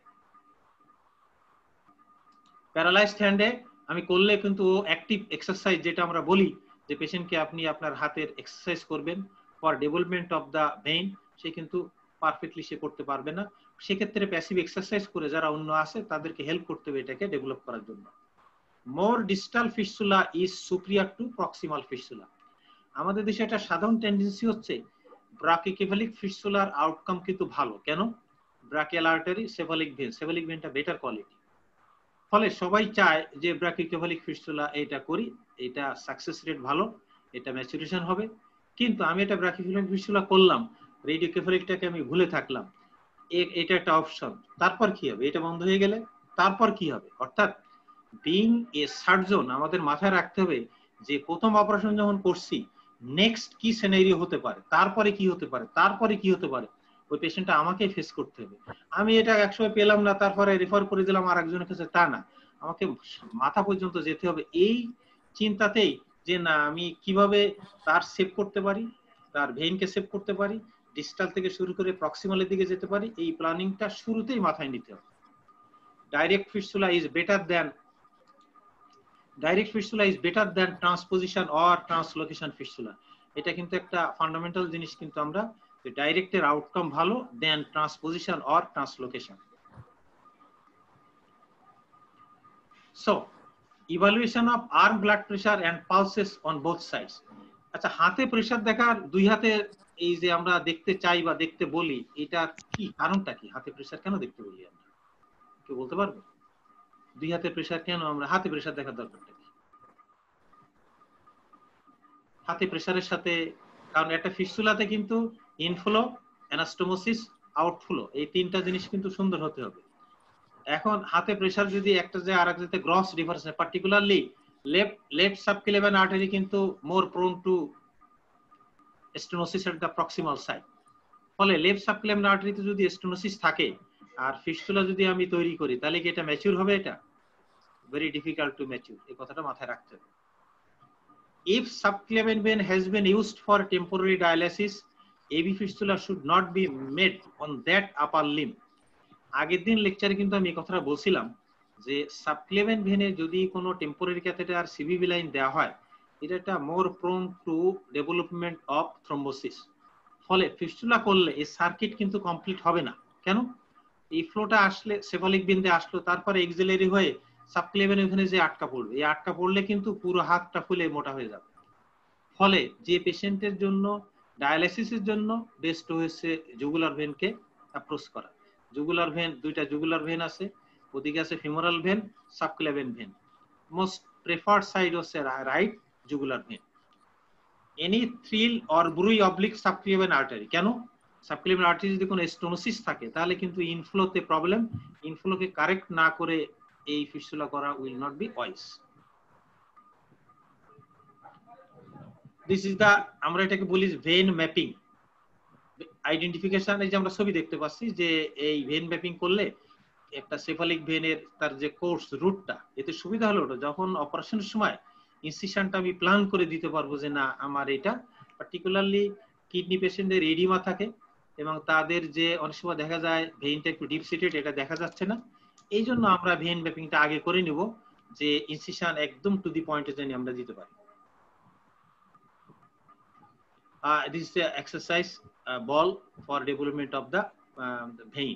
হ্যান্ডে আমি করলে কিন্তু অ্যাক্টিভ এক্সারসাইজ যেটা আমরা বলি যে পেশেন্টকে আপনি আপনার হাতের এক্সারসাইজ করবেন for development of the vein, সে কিন্তু পারফেক্টলি সে করতে পারবে না। সেক্ষেত্রে প্যাসিভ এক্সারসাইজ করে যারা অন্য আছে তাদেরকে হেল্প করতে হবে এটাকে ডেভেলপ করার জন্য। More distal fistula is superior to proximal fistula. আমাদের দেশে একটা সাধারণ টেন্ডেন্সি হচ্ছে ব্রাকিওকেফালিক ফিস্টুলার আউটকাম কিন্তু ভালো, কেন? ব্রাকিয়াল আর্টারি, সেফালিক ভেনটা বেটার কোয়ালিটি, ফলে সবাই চায় যে ব্রাকিওকেফালিক ফিস্টুলা এটা করি, এটা সাকসেস রেট ভালো, এটা ম্যাচুরেশন হবে। কিন্তু আমি এটা ব্রাকিওকেফালিক ফিস্টুলা করলাম, রেডিওকেফালিকটাকে আমি ভুলে থাকলাম, এটা একটা অপশন। তারপর কি হবে? এটা বন্ধ হয়ে গেলে তারপর কি হবে? অর্থাৎ বিং এ সার্জন আমাদের মাথায় রাখতে হবে যে প্রথম অপারেশন যখন করছি নেক্সট কি সিনারিও হতে পারে, তারপরে কি হতে পারে, তারপরে কি হতে পারে, ওই পেশেন্টটা আমাকে ফেস করতে হবে। আমি এটা একসময় পেলাম না তারপরে রেফার করে দিলাম আর একজনের কাছে, তা না, আমাকে মাথা পর্যন্ত যেতে হবে এই চিন্তাতেই যে না আমি কিভাবে তার সেভ করতে পারি, তার ভেইনকে সেভ করতে পারি, ডিস্টাল থেকে শুরু করে প্রক্সিমালের দিকে যেতে পারি, এই প্ল্যানিংটা শুরুতেই মাথায় নিতে হবে। Direct fistula is better than transposition or translocation fistula. এটা কিন্তু একটা ফান্ডামেন্টাল জিনিস, কিন্তু আমরা ডাইরেক্টের আউটকাম ভালো than transposition or translocation. So evaluation of arm blood pressure and pulses on both sides. আচ্ছা, হাতে প্রেসার দেখার, দুই হাতে এই যে আমরা দেখতে চাই বা দেখতে বলি, এটা কি কারণটা কি? হাতে প্রেসার কেন দেখতে বলি আমরা, কেউ বলতে পারবে? দুই হাতে প্রেসার কেন আমরা হাতে প্রেসার দেখার দরকারটা কি? হাতে প্রেসারের সাথে, কারণ একটা ফিস্টুলাতে কিন্তু ইনফ্লো, অ্যানাস্টোমোসিস, আউটফ্লো, এই তিনটা জিনিস কিন্তু সুন্দর হতে হবে। এখন হাতে প্রেসার যদি একটা যে আরেক জায়গাতে গ্রস রিভার্স, পার্টিকুলারলি লেফট সাবক্লেভিয়ান আর্টারি কিন্তু more prone to stenosis at the proximal side, ফলে লেফট সাবক্লেভিয়ান আর্টারিতে যদি স্টেনোসিস থাকে আর ফিস্টুলা যদি আমি তৈরি করি তাহলে কি এটা ম্যাচিউর হবে? এটা ভেরি ডিফিকাল্ট টু ম্যাচিউর, এই কথাটা মাথায় রাখতে হবে। If subclavian vein has been used for temporary dialysis, AV fistula should not be made on that upper limb. আগের দিন লেকচারে কিন্তু আমি এই কথাটা বলছিলাম যে সাবক্লেভিয়ান ভেনে যদি কোনো টেম্পোরারি ক্যাথেটার সিভিভি লাইন দেওয়া হয়, এটা more prone to development of thrombosis. ফলে ফিস্টুলা করলে এই সার্কিট কিন্তু কমপ্লিট হবে না। কেন? এই ফ্লোটা আসলে সেফালিক বিন্দে আসলো, তারপরে এক্সিলারি হয়ে সাবক্লেভিয়ান ওখানে যে আটকা পড়বে, এই আটকা পড়লে কিন্তু পুরো হাতটা ফুলে মোটা হয়ে যাবে। ফলে যে পেশেন্টের জন্য ডায়ালাইসিসের জন্য বেস্ট হয়েছে জুগুলার ভেনকে অ্যাপ্রোচ করা। জুগুলার ভেন, দুইটা জুগুলার ভেন আছে, ওদিকে আছে femoral vein, subclavian vein. Most preferred side হচ্ছে right jugular vein. Any thrill or bruit oblique subclavian artery. কেন? সাবক্লেভিয়ান আর্টারি যদি কোনো স্টোনোসিস থাকে তাহলে কিন্তু ইনফ্লোতে প্রবলেম, ইনফ্লোকে কারেক্ট না করে এই ফিস্টুলা করা will not be wise. This is the, আমরা এটাকে বলি ভেন ম্যাপিং আইডেন্টিফিকেশন। এই যে আমরা ছবি দেখতে পাচ্ছি যে এই ভেন ম্যাপিং করলে একটা সেফালিক ভেনের তার যে কোর্স রুটটা, এতে সুবিধা হলো যখন অপারেশনের সময় ইনসিশনটা আমি প্ল্যান করে দিতে পারবো যে না আমার এটা পার্টিকুলারলি কিডনি পেশেন্টদের এডিমা থাকে এবং তাদের যে অনেক সময় দেখা যায় ভেইনটা একটু ডিপ সিটেড, এটা দেখা যাচ্ছে না। এই জন্য আমরা ভেন ম্যাপিংটা আগে করে নিব যে ইনসিশন একদম টু দি পয়েন্টে জানি আমরা দিতে পারি। This is the exercise ball for development of the vein.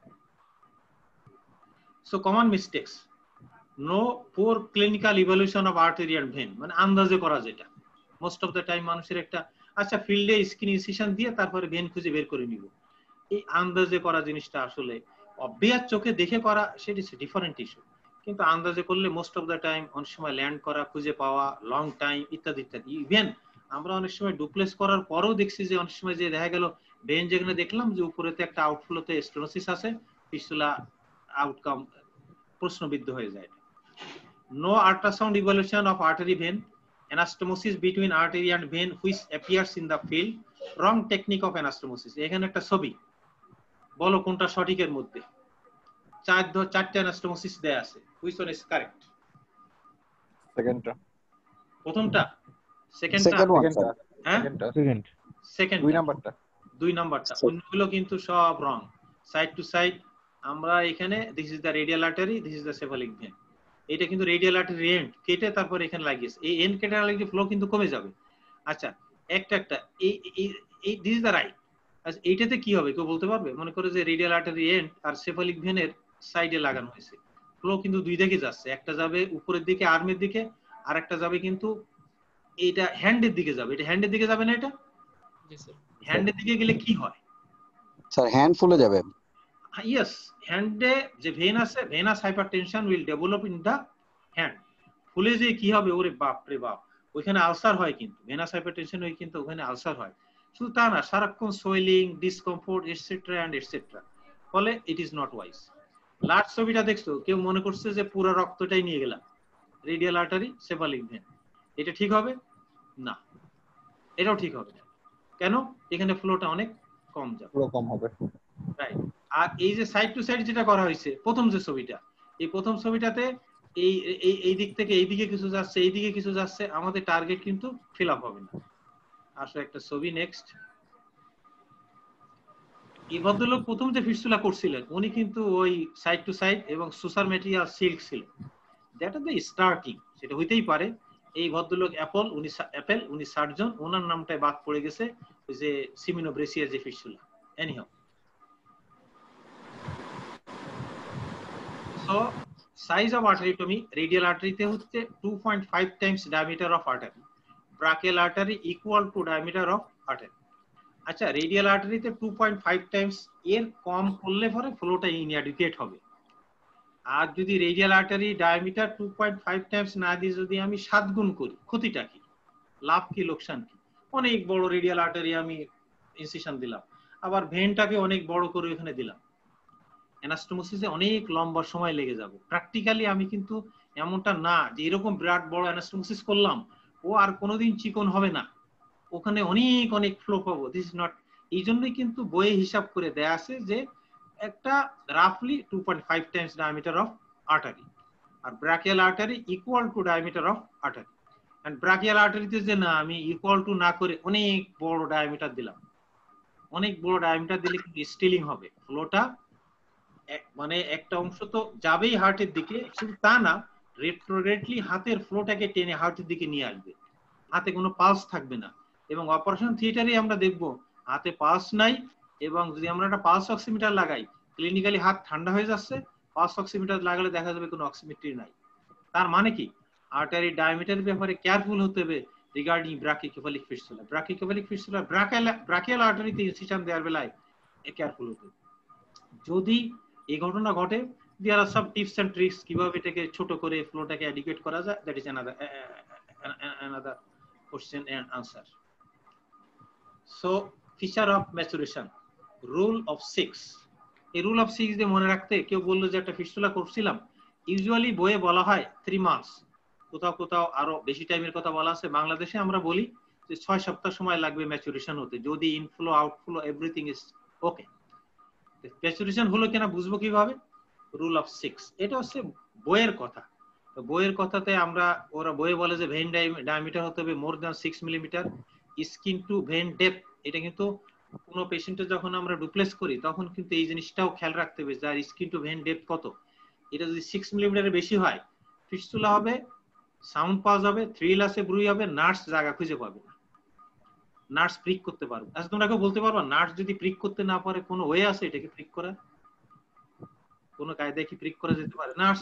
So common mistakes: no poor clinical evaluation of artery and vein, মানে আন্দাজে করা যেটা মোস্ট অফ দ্য টাইম মানুষের একটা আচ্ছা ফিল্ডে স্কিন ইনসিশন দিয়ে তারপরে ভেন খুঁজে বের করে নিব, এই আন্দাজে করা জিনিসটা আসলে অবভিয়াস চোখে দেখে করা সেটা ডিফারেন্ট ইস্যু, কিন্তু আন্দাজে করলে মোস্ট অফ দ্য টাইম অনেক সময় ল্যান্ড করা, খুঁজে পাওয়া লং টাইম ইত্যাদি ইত্যাদি। ইভেন আমরা অনেক সময় ডুপ্লেস করার পরেও দেখছি যে অনেক সময় যে দেখা গেল ভেন যেখানে দেখলাম যে উপরেতে একটা আউটফ্লোতে স্টেনোসিস আছে, ফিস্টুলা আউটকাম প্রশ্নবিদ্ধ হয়ে যায়। No ultrasound evaluation of artery vein, anastomosis between artery and vein which appears in the field, wrong technique of anastomosis. এখানে একটা ছবি, বলো কোনটা সঠিকের মধ্যে? চারটে অ্যানাস্টোমোসিস দেয়া আছে, হুইচ ওয়ান ইজ কারেক্ট? সেকেন্ডটা। প্রথমটা? সেকেন্ড। দুই নাম্বারটা অন্যগুলো কিন্তু সব রং, সাইড টু সাইড। আমরা এখানে this is the radial artery, this is the cephalic vein. এটা কিন্তু রেডিয়াল আর্টারি এন্ড কেটে তারপর এখানে লাগিয়েছে, এই এন্ড কেটে লাগলে ফ্লো কিন্তু কমে যাবে। আচ্ছা একটা এই দিস ইজ দ্য রাইট। আচ্ছা এইটাতে কি হবে কেউ বলতে পারবে? মনে করে যে রেডিয়াল আর্টারি এন্ড আর সেফালিক ভেনের সাইডে লাগানো হয়েছে, ফ্লো কিন্তু দুই দিকে যাচ্ছে, একটা যাবে উপরের দিকে আর্মের দিকে, আর একটা যাবে কিন্তু এটা হ্যান্ডের দিকে যাবে। এটা হ্যান্ডের দিকে যাবে না? এটা হ্যান্ডের দিকে গেলে কি হয় স্যার? হ্যান্ড ফুলে যাবে। ইয়েস, হ্যান্ডে যে ভেন আছে, venous hypertension will develop in the hand. ফুলে যে কি হবে, ওরে বাপ রে বাপ, ওইখানে আলসার হয়, কিন্তু ভেনাস হাইপারটেনশন হয় কিন্তু ওখানে আলসার হয়। শুধু তা না, সারাক্ষণ swelling, discomfort etcetera and etcetera. ফলে it is not wise. Last ছবিটা দেখছো, কেউ মনে করছে যে পুরো রক্তটাই নিয়ে গেলাম, রেডিয়াল আর্টারি সেফালিক ভেন, এটা ঠিক হবে না, এটাও ঠিক হবে না। কেন? এখানে ফ্লোটা অনেক কম যাবে, ফ্লো কম হবে, রাইট। আর এই যে সাইড টু সাইড যেটা করা হয়েছে প্রথম যে ছবিটা, এই প্রথম ছবিটাতে এই এই দিক থেকে এই দিকে কিছু যাচ্ছে, এই দিকে কিছু যাচ্ছে, আমাদের টার্গেট কিন্তু ফিল আপ হবে না। আসলে একটা ছবি নেক্সট। এই ভদ্রলোক প্রথম যে ফিস্টুলা করছিলেন উনি কিন্তু ওই সাইড টু সাইড এবং সুসার ম্যাটেরিয়াল সিল্ক ছিল, দ্যাট ইজ দ্য স্টার্টিং। সেটা হইতেই পারে এই ভদ্রলোক উনি সার্জন, ওনার নামটাই বাদ পড়ে গেছে ওই যে সিমিনোব্রেসিয়া যে fistula. Anyhow, so size of arteriotomy, radial আর্টারিতে হচ্ছে 2.5 times diameter of artery, brachial artery equal to diameter of artery. আচ্ছা রেডিয়াল আর্টারিতে 2.5 টাইমস, এর কম করলে পরে ফ্লোটা ইনঅ্যাডিকুয়েট হবে। আর যদি রেডিয়াল আর্টারি ডায়ামিটার 2.5 টাইমস না দিয়ে যদি আমি 7 গুণ করি, ক্ষতিটা কি, লাভ কি, লোকসান কি? অনেক বড় রেডিয়াল আর্টারি আমি ইনসিশন দিলাম, আবার ভেনটাকে অনেক বড় করে এখানে দিলাম, অ্যানাস্টোমোসিসে অনেক লম্বা সময় লেগে যাবে। প্র্যাকটিক্যালি আমি কিন্তু এমনটা না যে এরকম বিরাট বড় অ্যানাস্টোমোসিস করলাম ও আর কোনোদিন চিকন হবে না, ওখানে অনেক অনেক ফ্লো পাবো, দিস ইজ নট। এই জন্যই কিন্তু বইয়ে হিসাব করে দেয়া আছে যে একটা রাফলি 2.5 টাইমস ডায়ামিটার অফ আর্টারি, আর brachial artery equal to diameter of artery. And brachial আর্টারিতে যে না আমি ইকুয়াল টু না করে অনেক বড় ডায়ামিটার দিলাম, অনেক বড় ডায়ামিটার দিলে কিন্তু স্টিলিং হবে, ফ্লোটা মানে একটা অংশ তো যাবেই হার্টের দিকে, শুধু তা না রেট্রোগ্রেডলি হাতের ফ্লোটাকে টেনে হার্টের দিকে নিয়ে আসবে, হাতে কোনো পালস থাকবে না। এবং অপারেশন থিয়েটারে আমরা দেখব হাতে পালস নাই, এবং যদি আমরা একটা পালস অক্সিমিটার লাগাই ক্লিনিক্যালি হাত ঠান্ডা হয়ে যাচ্ছে, পালস অক্সিমিটার লাগালে দেখা যাবে কোনো অক্সিমেট্রি নাই। তার মানে কি আর্টারি ডায়ামিটারের ব্যাপারে কেয়ারফুল হতে হবে regarding brachiocephalic fistula. Brachiocephalic fistula brachial আর্টারিতে ইনসিশন দেওয়ার বেলায় কেয়ারফুল হতে হবে। যদি এই ঘটনা ঘটে, there are some tips and tricks কিভাবে এটাকে ছোট করে ফ্লোটাকে অ্যাডিকুয়েট করা যায়, that is another question and answer. So feature of maturation, rule of 6. এই রুল অফ 6 দিয়ে মনে রাখতে, কেউ বললো যে একটা ফিস্টুলা করছিলাম, ইউজুয়ালি বইয়ে বলা হয় 3 মান্থস, কোথাও কোথাও আরো বেশি টাইমের কথা বলা আছে। বাংলাদেশে আমরা বলি যে 6 সপ্তাহ সময় লাগবে ম্যাচুরেশন হতে, যদি inflow outflow everything is okay. Maturation হলো কিনা বুঝবো কিভাবে? রুল অফ 6, এটা হচ্ছে বইয়ের কথা। তো বইয়ের কথাতে আমরা, ওরা বইয়ে বলে যে ভেন ডায়ামিটার হতে হবে more than 6 millimetre, skin to vein depth. এটা কিন্তু কোনো পেশেন্টের যখন আমরা ডুপ্লেস করি তখন কিন্তু এই জিনিসটাও খেয়াল রাখতে হবে, যার স্কিন টু ভেন ডেপথ কত। এটা যদি 6 মিলিমিটারের বেশি হয় ফিস্টুলা হবে, সাউন্ড পাওয়া যাবে, থ্রিল আছে, ব্রুই হবে, নার্স জায়গা খুঁজে পাবে না, নার্স প্রিক করতে পারবে। আচ্ছা তোমরা কেউ বলতে পারবা নার্স যদি প্রিক করতে না পারে কোনো ওয়ে আছে এটাকে প্রিক করা? কোন কায়দায় কি প্রিক করা যেতে পারে? নার্স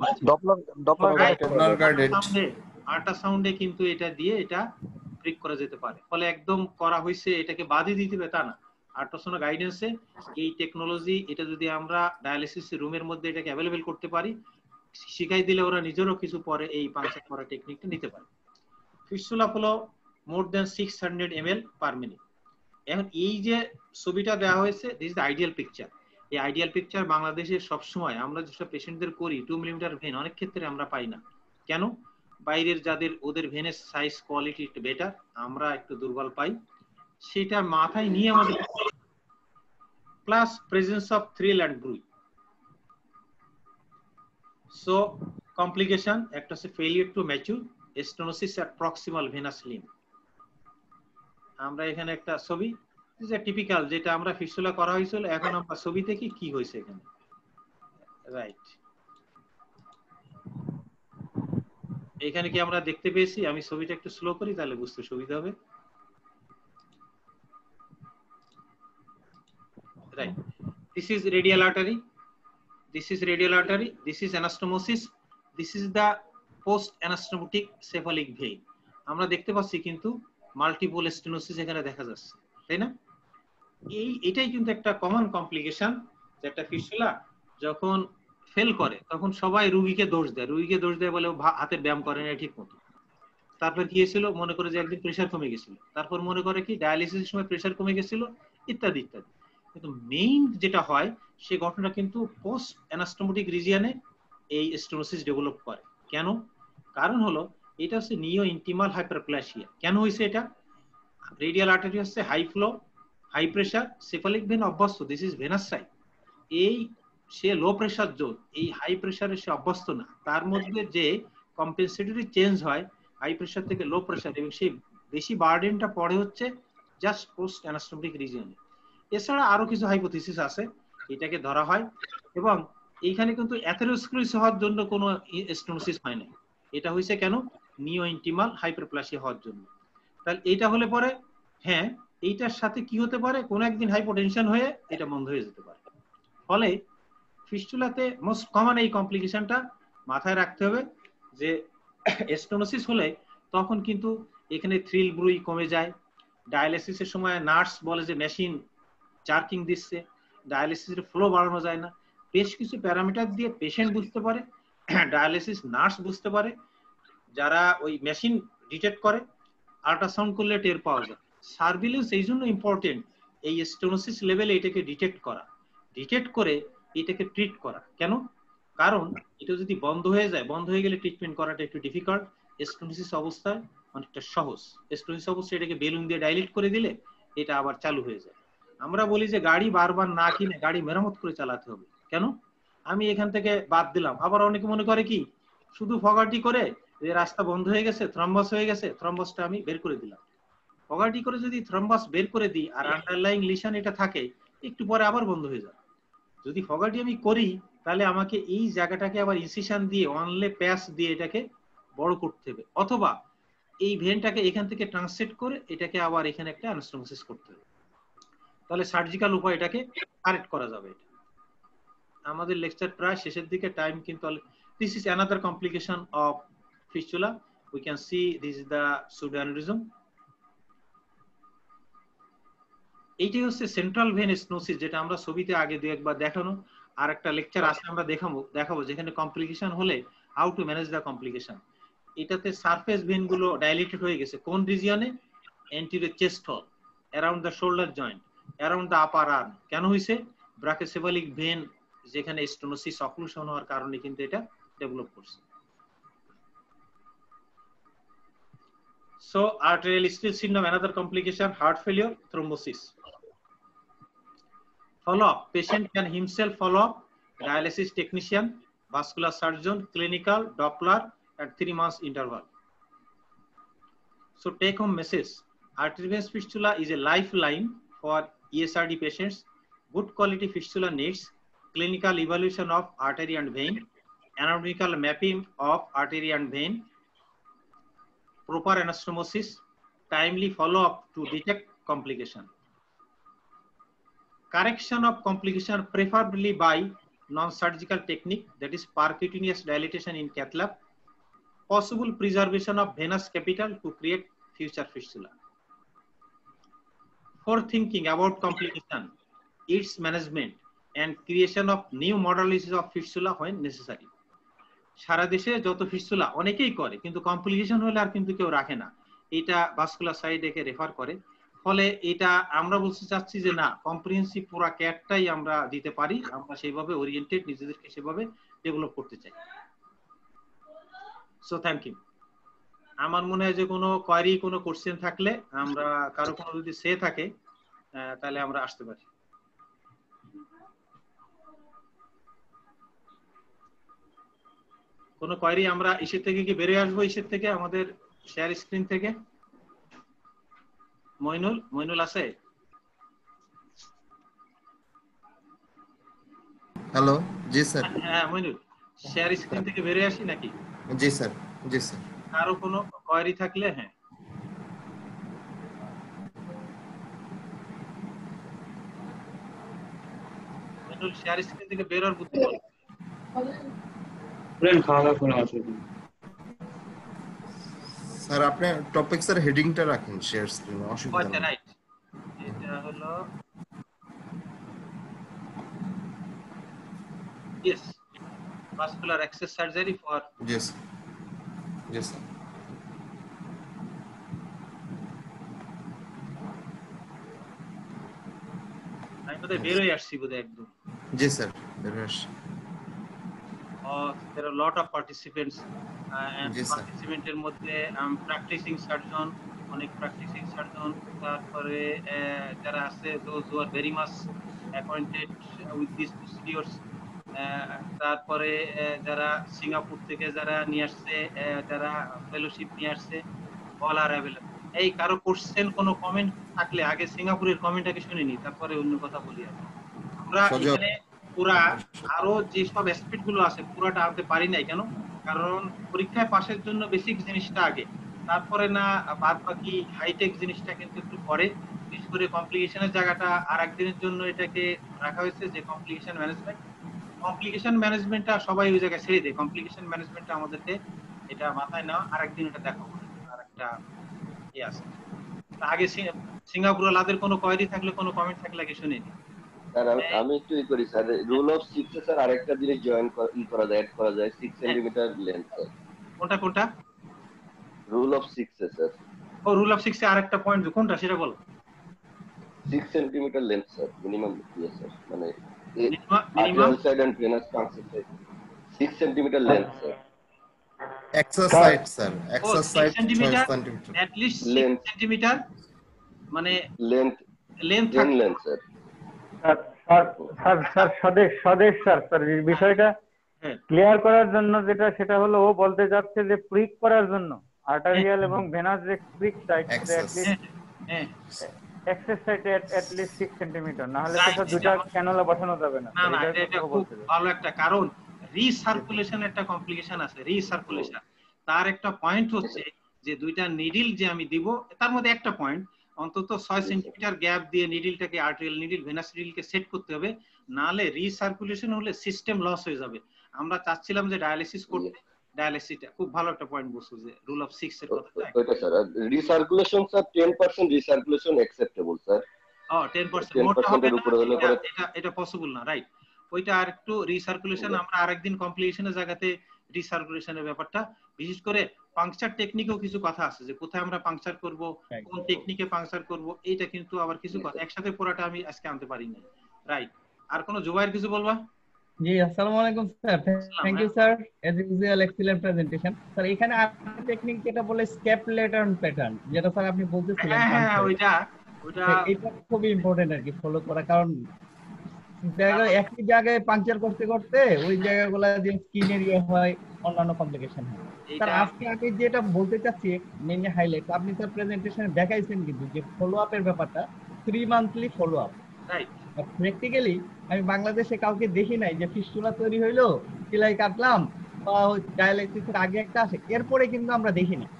আল্ট্রাসাউন্ডে কিন্তু এটা দিয়ে এটা প্রিক করা যেতে পারে। ফলে একদম করা হয়েছে এটাকে বাদই দিতে হবে তা না, আল্ট্রাসাউন্ড গাইডেন্সে এই টেকনোলজি, এটা যদি আমরা ডায়ালিসিস রুমের মধ্যে এটাকে অ্যাভেলেবল করতে পারি, শিখাই দিলে ওরা নিজেরও কিছু পরে এই পাঞ্চার করা টেকনিকটা নিতে পারে। ফিস্টুলা হলো more than 600 ml per minute. এখন এই যে ছবিটা দেওয়া হয়েছে, this is the ideal picture. এই আইডিয়াল পিকচার বাংলাদেশে সবসময় আমরা যেসব পেশেন্টদের করি 2 মিলিমিটার ভেন অনেক ক্ষেত্রে আমরা পাই না। কেন? বাইরের যাদের ওদের ভেনের সাইজ কোয়ালিটি একটু বেটার, আমরা একটু দুর্বল পাই। সেটা মাথায় নিয়ে আমাদের plus presence of thrill and bruit. So complication একটা হচ্ছে failure to mature, stenosis at proximal venous limb. আমরা এখানে একটা ছবি যে টিপিক্যাল যেটা আমরা ফিস্টুলা করা হয়েছিল, এখন আমরা ছবি দেখি কি হয়েছে এখানে। রাইট, এখানে কি আমরা দেখতে পেয়েছি? আমি ছবিটা একটু স্লো করি তাহলে বুঝতে সুবিধা হবে। Right, this is radial artery, this is radial artery, this is anastomosis, this is the post anastomotic cephalic vein. আমরা দেখতে পাচ্ছি কিন্তু মাল্টিপল স্টেনোসিস এখানে দেখা যাচ্ছে, তাই না? এটাই কিন্তু একটা কমন কমপ্লিকেশন, যে একটা ফিস্টুলা যখন ফেল করে তখন সবাই রোগীকে দোষ দেয়, বলে হাতের ব্যায়াম করে না ঠিক মতো। তারপর কি হয়েছিল? মনে করে যে একদিন প্রেসার কমে গেছিল, তারপর মনে করে কি ডায়ালিসিসের সময় প্রেসার কমে গেছিল, ইত্যাদি ইত্যাদি। কিন্তু মেইন যেটা হয় সেই ঘটনা কিন্তু পোস্ট অ্যানাস্টোমোটিক রিজিয়নে এই স্টেনোসিস ডেভেলপ করে। কেন? কারণ হলো এটা হচ্ছে নিও ইন্টিমাল হাইপারপ্লাসিয়া। কেন হয়েছে এটা? রেডিয়াল আর্টারি হচ্ছে high flow, high pressure, cephalic vein অভ্যস্ত, দিস ইজ ভেনাস সাইড। এই সে লো প্রেসার জোন, এই হাই প্রেসারে সে অভ্যস্ত না, তার মধ্যে যে কম্পেনসেটরি চেঞ্জ হয় হাই প্রেসার থেকে লো প্রেসার, এবং সেই বেশি বার্ডেনটা পড়ে হচ্ছে জাস্ট পোস্ট অ্যানাস্টোমোটিক রিজিয়নে। এছাড়া আরো কিছু হাইপোথিসিস আছে, এটাকে ধরা হয়। এবং এইখানে কিন্তু অ্যাথেরোস্ক্লেরোসিস হওয়ার জন্য কোনো স্টেনোসিস হয় না, এটা হয়েছে কেন? নিও ইন্টিমাল হাইপারপ্লাসিয়া হওয়ার জন্য। তাহলে এটা হলে পরে হ্যাঁ, এইটার সাথে কি হতে পারে? কোন একদিন হাইপোটেনশন হয়ে এটা বন্ধ হয়ে যেতে পারে। ফলে ফিস্টুলাতে মোস্ট কমন এই কমপ্লিকেশনটা মাথায় রাখতে হবে, যে স্টেনোসিস হলে তখন কিন্তু এখানে থ্রিল ব্রুই কমে যায়। ডায়ালিসিসের সময় নার্স বলে যে মেশিন জার্কিং দিচ্ছে, ডায়ালিসিসের ফ্লো বাড়ানো যায় না। বেশ কিছু প্যারামিটার দিয়ে পেশেন্ট বুঝতে পারে, ডায়ালিসিস নার্স বুঝতে পারে, যারা ওই মেশিন ডিটেক্ট করে, আল্ট্রাসাউন্ড করলে টের পাওয়া যায়। সার্ভিলেন্স এই জন্য ইম্পর্টেন্ট, এই স্টেনোসিস লেভেলে এটাকে ডিটেক্ট করা, ডিটেক্ট করে এটাকে ট্রিট করা। কেন? কারণ এটা যদি বন্ধ হয়ে যায়, বন্ধ হয়ে গেলে ট্রিটমেন্ট করাটা একটু ডিফিকাল্ট। স্টেনোসিস অবস্থায় অনেকটা সহজ, স্টেনোসিস অবস্থায় এটাকে বেলুন দিয়ে ডাইলেট করে দিলে এটা আবার চালু হয়ে যায়। আমরা বলি যে গাড়ি বারবার না কিনে গাড়ি মেরামত করে চালাতে হবে। কেন? আমি এখান থেকে বাদ দিলাম, আবার অনেকে মনে করে কি শুধু ফগাটি করে যে রাস্তা বন্ধ হয়ে গেছে, থ্রম্বাস হয়ে গেছে, থ্রম্বাসটা আমি বের করে দিলাম। ফগাটি করে যদি থ্রম্বাস বের করে দিই আর আন্ডারলাইং লিশন এটা থাকে, একটু পরে আবার বন্ধ হয়ে যাবে। যদি ফগাটি আমি করি তাহলে আমাকে এই জায়গাটাকে আবার ইনসিশন দিয়ে অনলে প্যাচ দিয়ে এটাকে বড় করতে হবে, অথবা এই ভেনটাকে এখান থেকে ট্রান্সলেট করে এটাকে আবার এখানে একটা অ্যানাস্টোমোসিস করতে হবে। তাহলে সার্জিক্যাল উপায় এটাকে কারেক্ট করা যাবে। আমাদের লেকচার প্রায় শেষের দিকে, টাইম কিন্তু this is another complication of fistula. We can see this is the pseudoaneurysm. এইটাই হচ্ছে সেন্ট্রাল ভেন স্টেনোসিস, যেটা আমরা ছবিতে আগে দু একবার দেখানো, আর একটা লেকচার আছে আমরা দেখাবো যেখানে কমপ্লিকেশন হলে how to manage the complication. এটাতে সারফেস ভেন গুলো ডাইলেটেড হয়ে গেছে কোন রিজিয়নে? অ্যান্টিরিয়র চেস্ট হল, around the shoulder joint, around the upper arm. কেন হইছে? ব্রাকিওসেফালিক ভেন যেখানে স্টেনোসিস অক্লুশন হওয়ার কারণে কিন্তু এটা ডেভেলপ করছে। So arterial stitch syndrome, another complication, heart failure, thrombosis. Follow up, patient can himself follow up, dialysis technician, vascular surgeon, clinical, Doppler at 3 months interval. So take home message, arterial fistula is a lifeline for ESRD patients. Good quality fistula needs clinical evaluation of artery and vein, anatomical mapping of artery and vein, proper anastomosis, timely follow-up to detect complication. Correction of complication preferably by non-surgical technique, that is percutaneous dilatation in cath lab, possible preservation of venous capital to create future fistula. For thinking about complication, its management and creation of new modalities of fistula when necessary. সারা দেশে যত fistula অনেকেই করে, কিন্তু complication হলে আর কিন্তু কেউ রাখে না, এটা ভাস্কুলার সাইডে রেফার করে। ফলে এটা আমরা বলতে চাচ্ছি যে না, কম্প্রিহেন্সিভ পুরো ক্যাটটাই আমরা দিতে পারি, আমরা সেইভাবে ওরিয়েন্টেড, নিজেদেরকে সেভাবে ডেভেলপ করতে চাই। So thank you. আমার মনে হয় যে কোনো কোয়েরি, কোনো কোশ্চেন থাকলে আমরা, কারো কোনো যদি সে থাকে তাহলে আমরা আসতে পারি। কোনো কোয়েরি? আমরা ইসের থেকে কি বেরিয়ে আসবো? ইসের থেকে, আমাদের শেয়ার স্ক্রিন থেকে? মইনুল আছে? হ্যালো, জি স্যার। হ্যাঁ মইনুল, শেয়ার স্ক্রিন থেকে বেরিয়ে আসি নাকি? জি স্যার, জি স্যার। কারো কোনো কোয়েরি থাকলে? হ্যাঁ মইনুল, শেয়ার স্ক্রিন থেকে বের হওয়ার বুদ্ধি বল। স্যার আপনি টপিকসের হেডিংটা রাখেন শেয়ার স্ক্রিনে, অসুবিধা আচ্ছা নেই। রাইট, এটা হলো yes vascular access surgery for yes yes sir. আমি তো বেরোই আসছি বোধহয় একদম। জি স্যার, বেরোয় আসছি। There are a lot of participants and Yes, sir. participant এর মধ্যে practicing surgeon, অনেক practicing surgeon, তারপরে যারা আছে those who are very much acquainted with these procedures, তারপরে যারা সিঙ্গাপুর থেকে যারা নিয়ে আসছে, যারা ফেলোশিপ নিয়ে আসছে, all are available. এই কারো কোশ্চেন, কোনো কমেন্ট থাকলে আগে সিঙ্গাপুরের কমেন্টটাকে শুনে নি, তারপরে অন্য কথা বলি। আমরা এখানে পুরা আরো যে সব অ্যাসপেক্ট গুলো আছে পুরাটা আনতে পারি নাই। কেন? কারণ পরীক্ষায় পাশের জন্য বেসিক জিনিসটা আগে, তারপরে না বাদ বাকি হাইটেক জিনিসটা কিন্তু একটু পরে। বিশেষ করে কমপ্লিকেশনের জায়গাটা আর একদিনের জন্য এটাকে রাখা হয়েছে, যে কমপ্লিকেশন ম্যানেজমেন্ট। কমপ্লিকেশন ম্যানেজমেন্টটা সবাই ওই জায়গায় ছেড়ে দেয়, কমপ্লিকেশন ম্যানেজমেন্টটা আমাদেরকে এটা মাথায় নেওয়া, আর একদিন এটা দেখাবো। আর একটা আছে আগে সিঙ্গাপুর ওয়ালাদের কোনো কোয়েরি থাকলে, কোনো কমেন্ট থাকলে আগে শুনে নি। স্যার আমি একটু করি স্যার, রুল অফ 6 এ স্যার আরেকটা জিনিস জয়েন করা যায়, এড করা যায় 6 সেন্টিমিটার লেন্থ স্যার। কোনটা? রুল অফ 6 এ স্যার। ও রুল অফ 6 এ আরেকটা পয়েন্ট কোনটা সেটা বলো। 6 centimetre length sir, minimum sir, মানে minimum side end venous transfer 6 centimetre length sir. Exercise sir, exercise 6 centimetre, centimetre at least 6 centimetre মানে length length ten length sir. স্বদেশ স্যার বিষয়টা হ্যাঁ ক্লিয়ার করার জন্য যেটা সেটা হলো ও বলতে যাচ্ছে যে প্রিক করার জন্য আর্টারিয়াল এবং ভেনাস যে প্রিক সাইট অ্যাক্সেস হ্যাঁ access site at least 6 centimetre, না হলে তো Right, স্যার দুটো ক্যানুলা বসানো যাবে না। না এটার এটা কথা খুব বলতে চাই। ভালো একটা কারণ, রিসার্কুলেশন একটা কমপ্লিকেশন আছে। রিসার্কুলেশন তার একটা পয়েন্ট হচ্ছে যে দুইটা নিডল যে আমি দিব তার মধ্যে একটা পয়েন্ট অন্তত 6 সেন্টিমিটার গ্যাপ দিয়ে নিডলটাকে আর্টেরিয়াল নিডল ভেনাস নিডলকে সেট করতে হবে, নালে রিসার্কুলেশন হলে সিস্টেম লস হয়ে যাবে। আমরা চাচ্ছিলাম যে ডায়ালিসিস করতে, ডায়ালিসিসটা খুব ভালো একটা পয়েন্ট বলছো যে রুল অফ 6 এর কথা। ওইটা sir recirculation sir 10% recirculation acceptable sir. 10% মোটা হবে এর উপরে হলে না, এটা পসিবল না, রাইট। ওইটা আর একটু রিসার্কুলেশন আমরা আরেকদিন কমপ্লিকেশনের জায়গাতে রিসার্কুলেশনের ব্যাপারটা, বিশেষ করে পাংচার টেকনিকেও কিছু কথা আছে যে কোথায় আমরা পাংচার করব, কোন টেকনিকে পাংচার করব, এইটা কিন্তু আবার কিছু কথা একসাথে পড়াটা আমি আজকে আনতে পারিনি, রাইট। আর কোন জুবাইর কিছু বলবা? জি আসসালামু আলাইকুম sir, thank you sir, as usual excellent presentation sir. এখানে আরেকটা টেকনিক যেটা বলে স্টেপ লেটার্ন প্যাটার্ন, যেটা স্যার আপনি বলতেছিলেন, হ্যাঁ ওইটা এটা খুবই ইম্পর্টেন্ট আর কি ফলো করা, কারণ একই জায়গায় পাংচার করতে করতে ওই জায়গাগুলো যে স্কিন এরিয়া হয়, অন্যান্য কমপ্লিকেশন হয়। স্যার আজকে আমি যেটা বলতে চাচ্ছি মেইনলি হাইলাইট, আপনি স্যার প্রেজেন্টেশনে দেখাইছেন কিন্তু যে ফলো আপের ব্যাপারটা, 3 monthly follow up, right. Practically আমি বাংলাদেশে কাউকে দেখি নাই যে ফিস্টুলা তৈরি হইলো, সেলাই কাটলাম বা ডায়ালাইসিসের আগে একটা আসে, এরপরে কিন্তু আমরা দেখি না।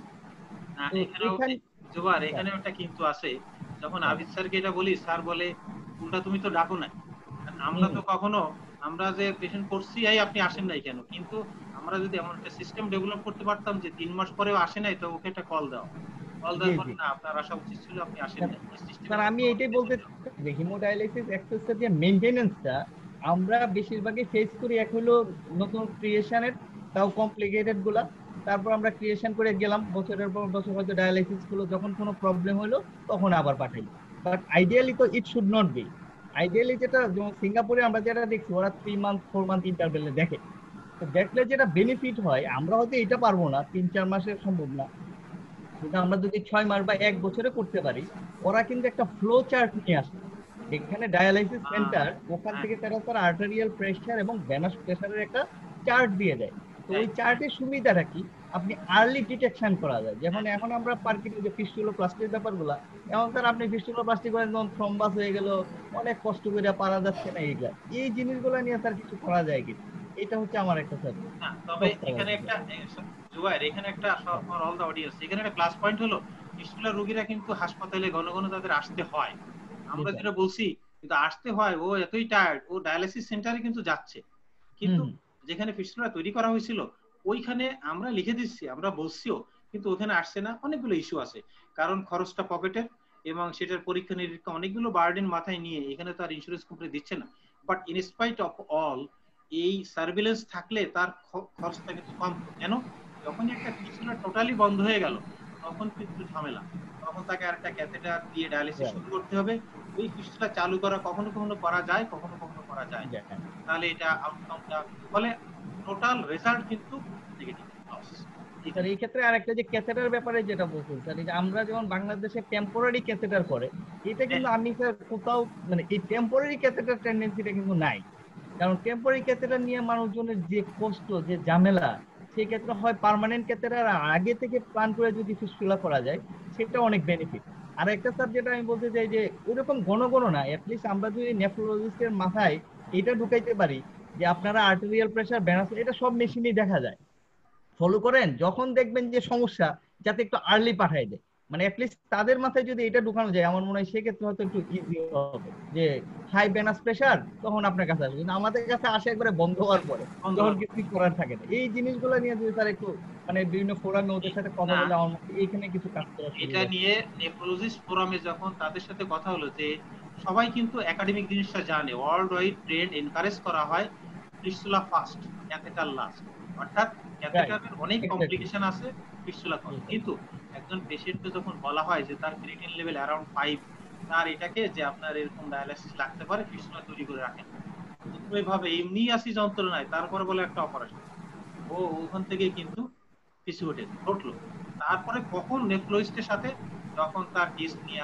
এখানে একটা কিন্তু আছে, যখন আবিদ স্যারকে এটা বলি, স্যার বলে উল্টা তুমি তো ডাকো না। আমরা তো কখনো আমরা যে পেশেন্ট করছি আপনি আসেন নাই কেন, কিন্তু আমরা যদি এমন একটা সিস্টেম ডেভেলপ করতে পারতাম যে 3 মাস পরেও আসে নাই, তো ওকে একটা কল দাও, কল দেওয়ার পর না আপনার আসা উচিত ছিল, আপনি আসেন নাই। স্যার আমি এটাই বলতে চাই যে হিমোডায়ালাইসিস অ্যাক্সেসের যে মেইনটেনেন্সটা আমরা বেশিরভাগই ফেস করি, এক হলো নতুন ক্রিয়েশনের, তাও কমপ্লিকেটেড গুলা, তারপর আমরা ক্রিয়েশন করে গেলাম, বছরের পর বছর হয়তো ডায়ালাইসিস গুলো যখন কোনো প্রবলেম হলো তখন আবার পাঠাই। বাট আইডিয়ালি তো it should not be. Ideally যেটা যেমন সিঙ্গাপুরে আমরা যেটা দেখছি, ওরা 3 মান্থ 4 মান্থ ইন্টারভ্যালে দেখে, তো দেখলে যেটা বেনিফিট হয়, আমরা হয়তো এটা পারবো না, 3-4 মাসে সম্ভব না, কিন্তু আমরা যদি 6 মাস বা 1 বছরে করতে পারি, ওরা কিন্তু একটা ফ্লো চার্ট নিয়ে আসে। এখানে ডায়ালাইসিস সেন্টার ওখান থেকে তারা তার আর্টারিয়াল প্রেসার এবং ভেনাস প্রেসারের একটা চার্ট দিয়ে দেয়। তো ওই চার্টের সুবিধাটা কি, আপনি আর্লি ডিটেকশন করা যায়। যেমন এখন আমরা পার্কিং যে ফিস্টুলোপ্লাস্টির ব্যাপারগুলা, এখন স্যার আপনি ফিস্টুলোপ্লাস্টি করেন, যখন থ্রম্বাস হয়ে গেল, অনেক কষ্ট করে পারা যাচ্ছে না, এইগুলা এই জিনিসগুলো নিয়ে স্যার কিছু করা যায় কি, এটা হচ্ছে আমার একটা স্যার। তবে এখানে একটা জুবাইর, এখানে একটা ফর অল দা অডিয়েন্স, এখানে একটা প্লাস পয়েন্ট হলো ফিস্টুলা রোগীরা কিন্তু হাসপাতালে ঘন ঘন তাদের আসতে হয়। আমরা যেটা বলছি কিন্তু আসতে হয়, ও এতই টায়ার্ড, ও ডায়ালিসিস সেন্টারে কিন্তু যাচ্ছে, কিন্তু যেখানে ফিস্টুলা তৈরি করা হয়েছিল ওইখানে আমরা লিখে দিচ্ছি, আমরা বলছিও, কিন্তু ওখানে আসছে না। অনেকগুলো ইস্যু আছে, কারণ খরচটা পকেটের এবং সেটার পরীক্ষা নিরীক্ষা অনেকগুলো বার্ডেন মাথায় নিয়ে এখানে তার ইন্স্যুরেন্স কোম্পানি দিচ্ছে না। But in spite of all, এই সার্ভিলেন্স থাকলে তার খরচটা কিন্তু কম। কেন, যখন একটা ফিস্টুলা টোটালি বন্ধ হয়ে গেল তখন কিন্তু ঝামেলা, তখন তাকে আরেকটা ক্যাথেটার দিয়ে ডায়ালিসিস শুরু করতে হবে। ওই ফিস্টুলা চালু করা কখনো কখনো করা যায়, কখনো কখনো করা যায়, তাহলে এটা আউটকামটা ফলে টোটাল রেজাল্ট কিন্তু নেগেটিভ লস। স্যার এই ক্ষেত্রে আরেকটা যে ক্যাথেটার ব্যাপারে যেটা বলছেন স্যার, এই যে আমরা যেমন বাংলাদেশে টেম্পোরারি ক্যাথেটার করে, এটা কিন্তু আমি স্যার কোথাও মানে এই টেম্পোরারি ক্যাথেটার টেন্ডেন্সিটা কিন্তু নাই। কারণ টেম্পোরারি ক্যাথেটার নিয়ে মানুষজনের যে কষ্ট, যে ঝামেলা, সেই ক্ষেত্রে হয় পার্মানেন্ট ক্যাথেটার আগে থেকে প্ল্যান করে যদি ফিস্টুলা করা যায়, সেটা অনেক বেনিফিট। আর একটা স্যার যেটা আমি বলতে চাই যে ওইরকম ঘন ঘন না, অ্যাটলিস্ট আমরা যদি নেফ্রোলজিস্টের মাথায় এটা ঢুকাইতে পারি যে আপনারা আর্টেরিয়াল প্রেসার, ভেনাস, এটা সব মেশিনেই দেখা যায়, ফলো করেন, যখন দেখবেন যে সমস্যা যাতে একটু আর্লি পাঠায় দেয়, মানে অ্যাটলিস্ট তাদের মাথায় যদি এটা ঢুকানো যায়, আমার মনে হয় সেক্ষেত্রে হয়তো একটু ইজি হবে যে হাই ভেনাস প্রেসার তখন আপনার কাছে আসবে, কিন্তু আমাদের কাছে আসে একবারে বন্ধ হওয়ার পরে, যখন কিছু করার থাকে না। এই জিনিসগুলো নিয়ে যদি স্যার একটু মানে বিভিন্ন ফোরামে ওদের সাথে কথা বলে, আমার এইখানে কিছু কাজ করা, এটা নিয়ে নেফ্রোলজিস্ট ফোরামে যখন তাদের সাথে কথা হলো, যে সবাই কিন্তু একাডেমিক জিনিসটা জানে, ওয়ার্ল্ড ওয়াইড ট্রেন্ড এনকারেজ করা হয় ফিস্টুলা ফার্স্ট, ক্যাথেটার লাস্ট, অর্থাৎ ক্যাথেটারের অনেক কমপ্লিকেশন আছে, ফিস্টুলা ফার্স্ট। কিন্তু একজন পেশেন্টকে যখন বলা হয় যে তার ক্রিয়েটিন লেভেল অ্যারাউন্ড 5, তার এটাকে যে আপনার এরকম ডায়ালাইসিস লাগতে পারে, ফিস্টুলা তৈরি করে রাখেন, এইভাবে এমনি আসি যন্ত্রণায়, তারপরে বলে একটা অপারেশন, ও ওখান থেকে কিন্তু পিছু ঘটলো। তারপরে কখন নেফ্রোলজিস্টের সাথে যখন তার টেস্ট নিয়ে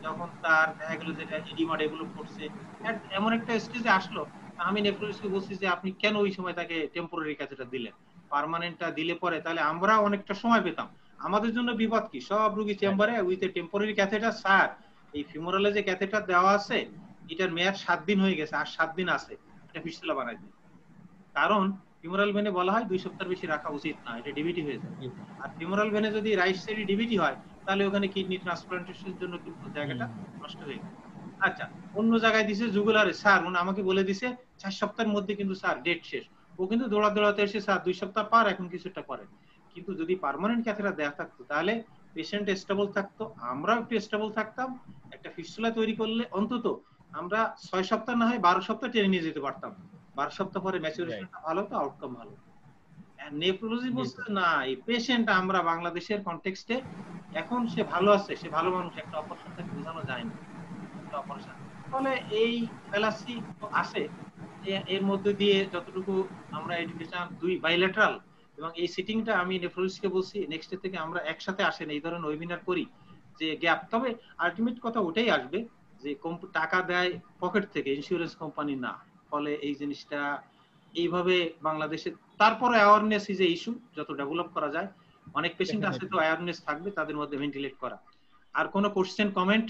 যখন তার দেখা গেল যেটা এডিমা ডেভেলপ করছে, এমন একটা স্টেজে আসলো, আমি নেফ্রোলজিস্টকে বলছি যে আপনি কেন ওই সময় তাকে টেম্পোরারি ক্যাথেটার দিলেন, পার্মানেন্টটা দিলে পরে তাহলে আমরা অনেকটা সময় পেতাম। আমাদের জন্য বিপদ কি, সব রোগী চেম্বারে with a temporary catheter, sir এই ফিমোরালে যে ক্যাথেটার দেওয়া আছে এটার মেয়াদ 7 দিন হয়ে গেছে, আর 7 দিন আছে, এটা ফিস্টুলা বানাই দিন। কারণ ফিমোরাল ভেনে বলা হয় 2 সপ্তাহ বেশি রাখা উচিত না, এটা ডিভিটি হয়ে যায়। আর ফিমোরাল ভেনে যদি রাইট সাইডে ডিভিটি হয় তাহলে ওখানে কিডনি ট্রান্সপ্লান্টেশনের জন্য কিন্তু জায়গাটা নষ্ট হয়ে গেছে। আচ্ছা, অন্য জায়গায় দিছে জুগুলারে, স্যার উনি আমাকে বলে দিছে 4 সপ্তাহের মধ্যে কিন্তু স্যার ডেট শেষ। ও কিন্তু দৌড়াতে এসে স্যার 2 সপ্তাহ পার এখন কিছুটা করেন। কিন্তু যদি পার্মানেন্ট ক্যাথেটার দেয়া থাকতো তাহলে পেশেন্ট স্টেবল থাকতো, আমরাও একটু স্টেবল থাকতাম। একটা ফিস্টুলা তৈরি করলে অন্তত আমরা 6 সপ্তাহ না হয় 12 সপ্তাহ টেনে নিয়ে যেতে পারতাম। 12 সপ্তাহ পরে ম্যাচুরেশনটা ভালো তো আউটকাম ভালো। নেফ্রোলজি বলছে না, এই পেশেন্ট আমরা বাংলাদেশের কনটেক্সটে এখন সে ভালো আছে, সে ভালো মানুষ, একটা অপারেশন থেকে বোঝানো যায় না একটা অপারেশন। ফলে এই ফ্যালাসি তো আসে, এর মধ্যে দিয়ে যতটুকু আমরা এডুকেশন দুই বাইলেটারাল, এবং এই সিটিংটা আমি নেফ্রোলজিস্টকে বলছি নেক্সট ডে থেকে আমরা একসাথে আসেন এই ধরনের ওয়েবিনার করি, যে গ্যাপ। তবে আলটিমেট কথা ওটাই আসবে যে টাকা দেয় পকেট থেকে, ইন্স্যুরেন্স কোম্পানি না। ফলে এই জিনিসটা এইভাবে বাংলাদেশে, তারপরে অ্যাওয়ারনেস ইজ এ ইস্যু, যত ডেভেলপ করা যায়। অনেক পেশেন্ট আছে তো অ্যাওয়ারনেস থাকবে, তাদের মধ্যে ভেন্টিলেট করা। আর কোনো কোশ্চেন কমেন্ট?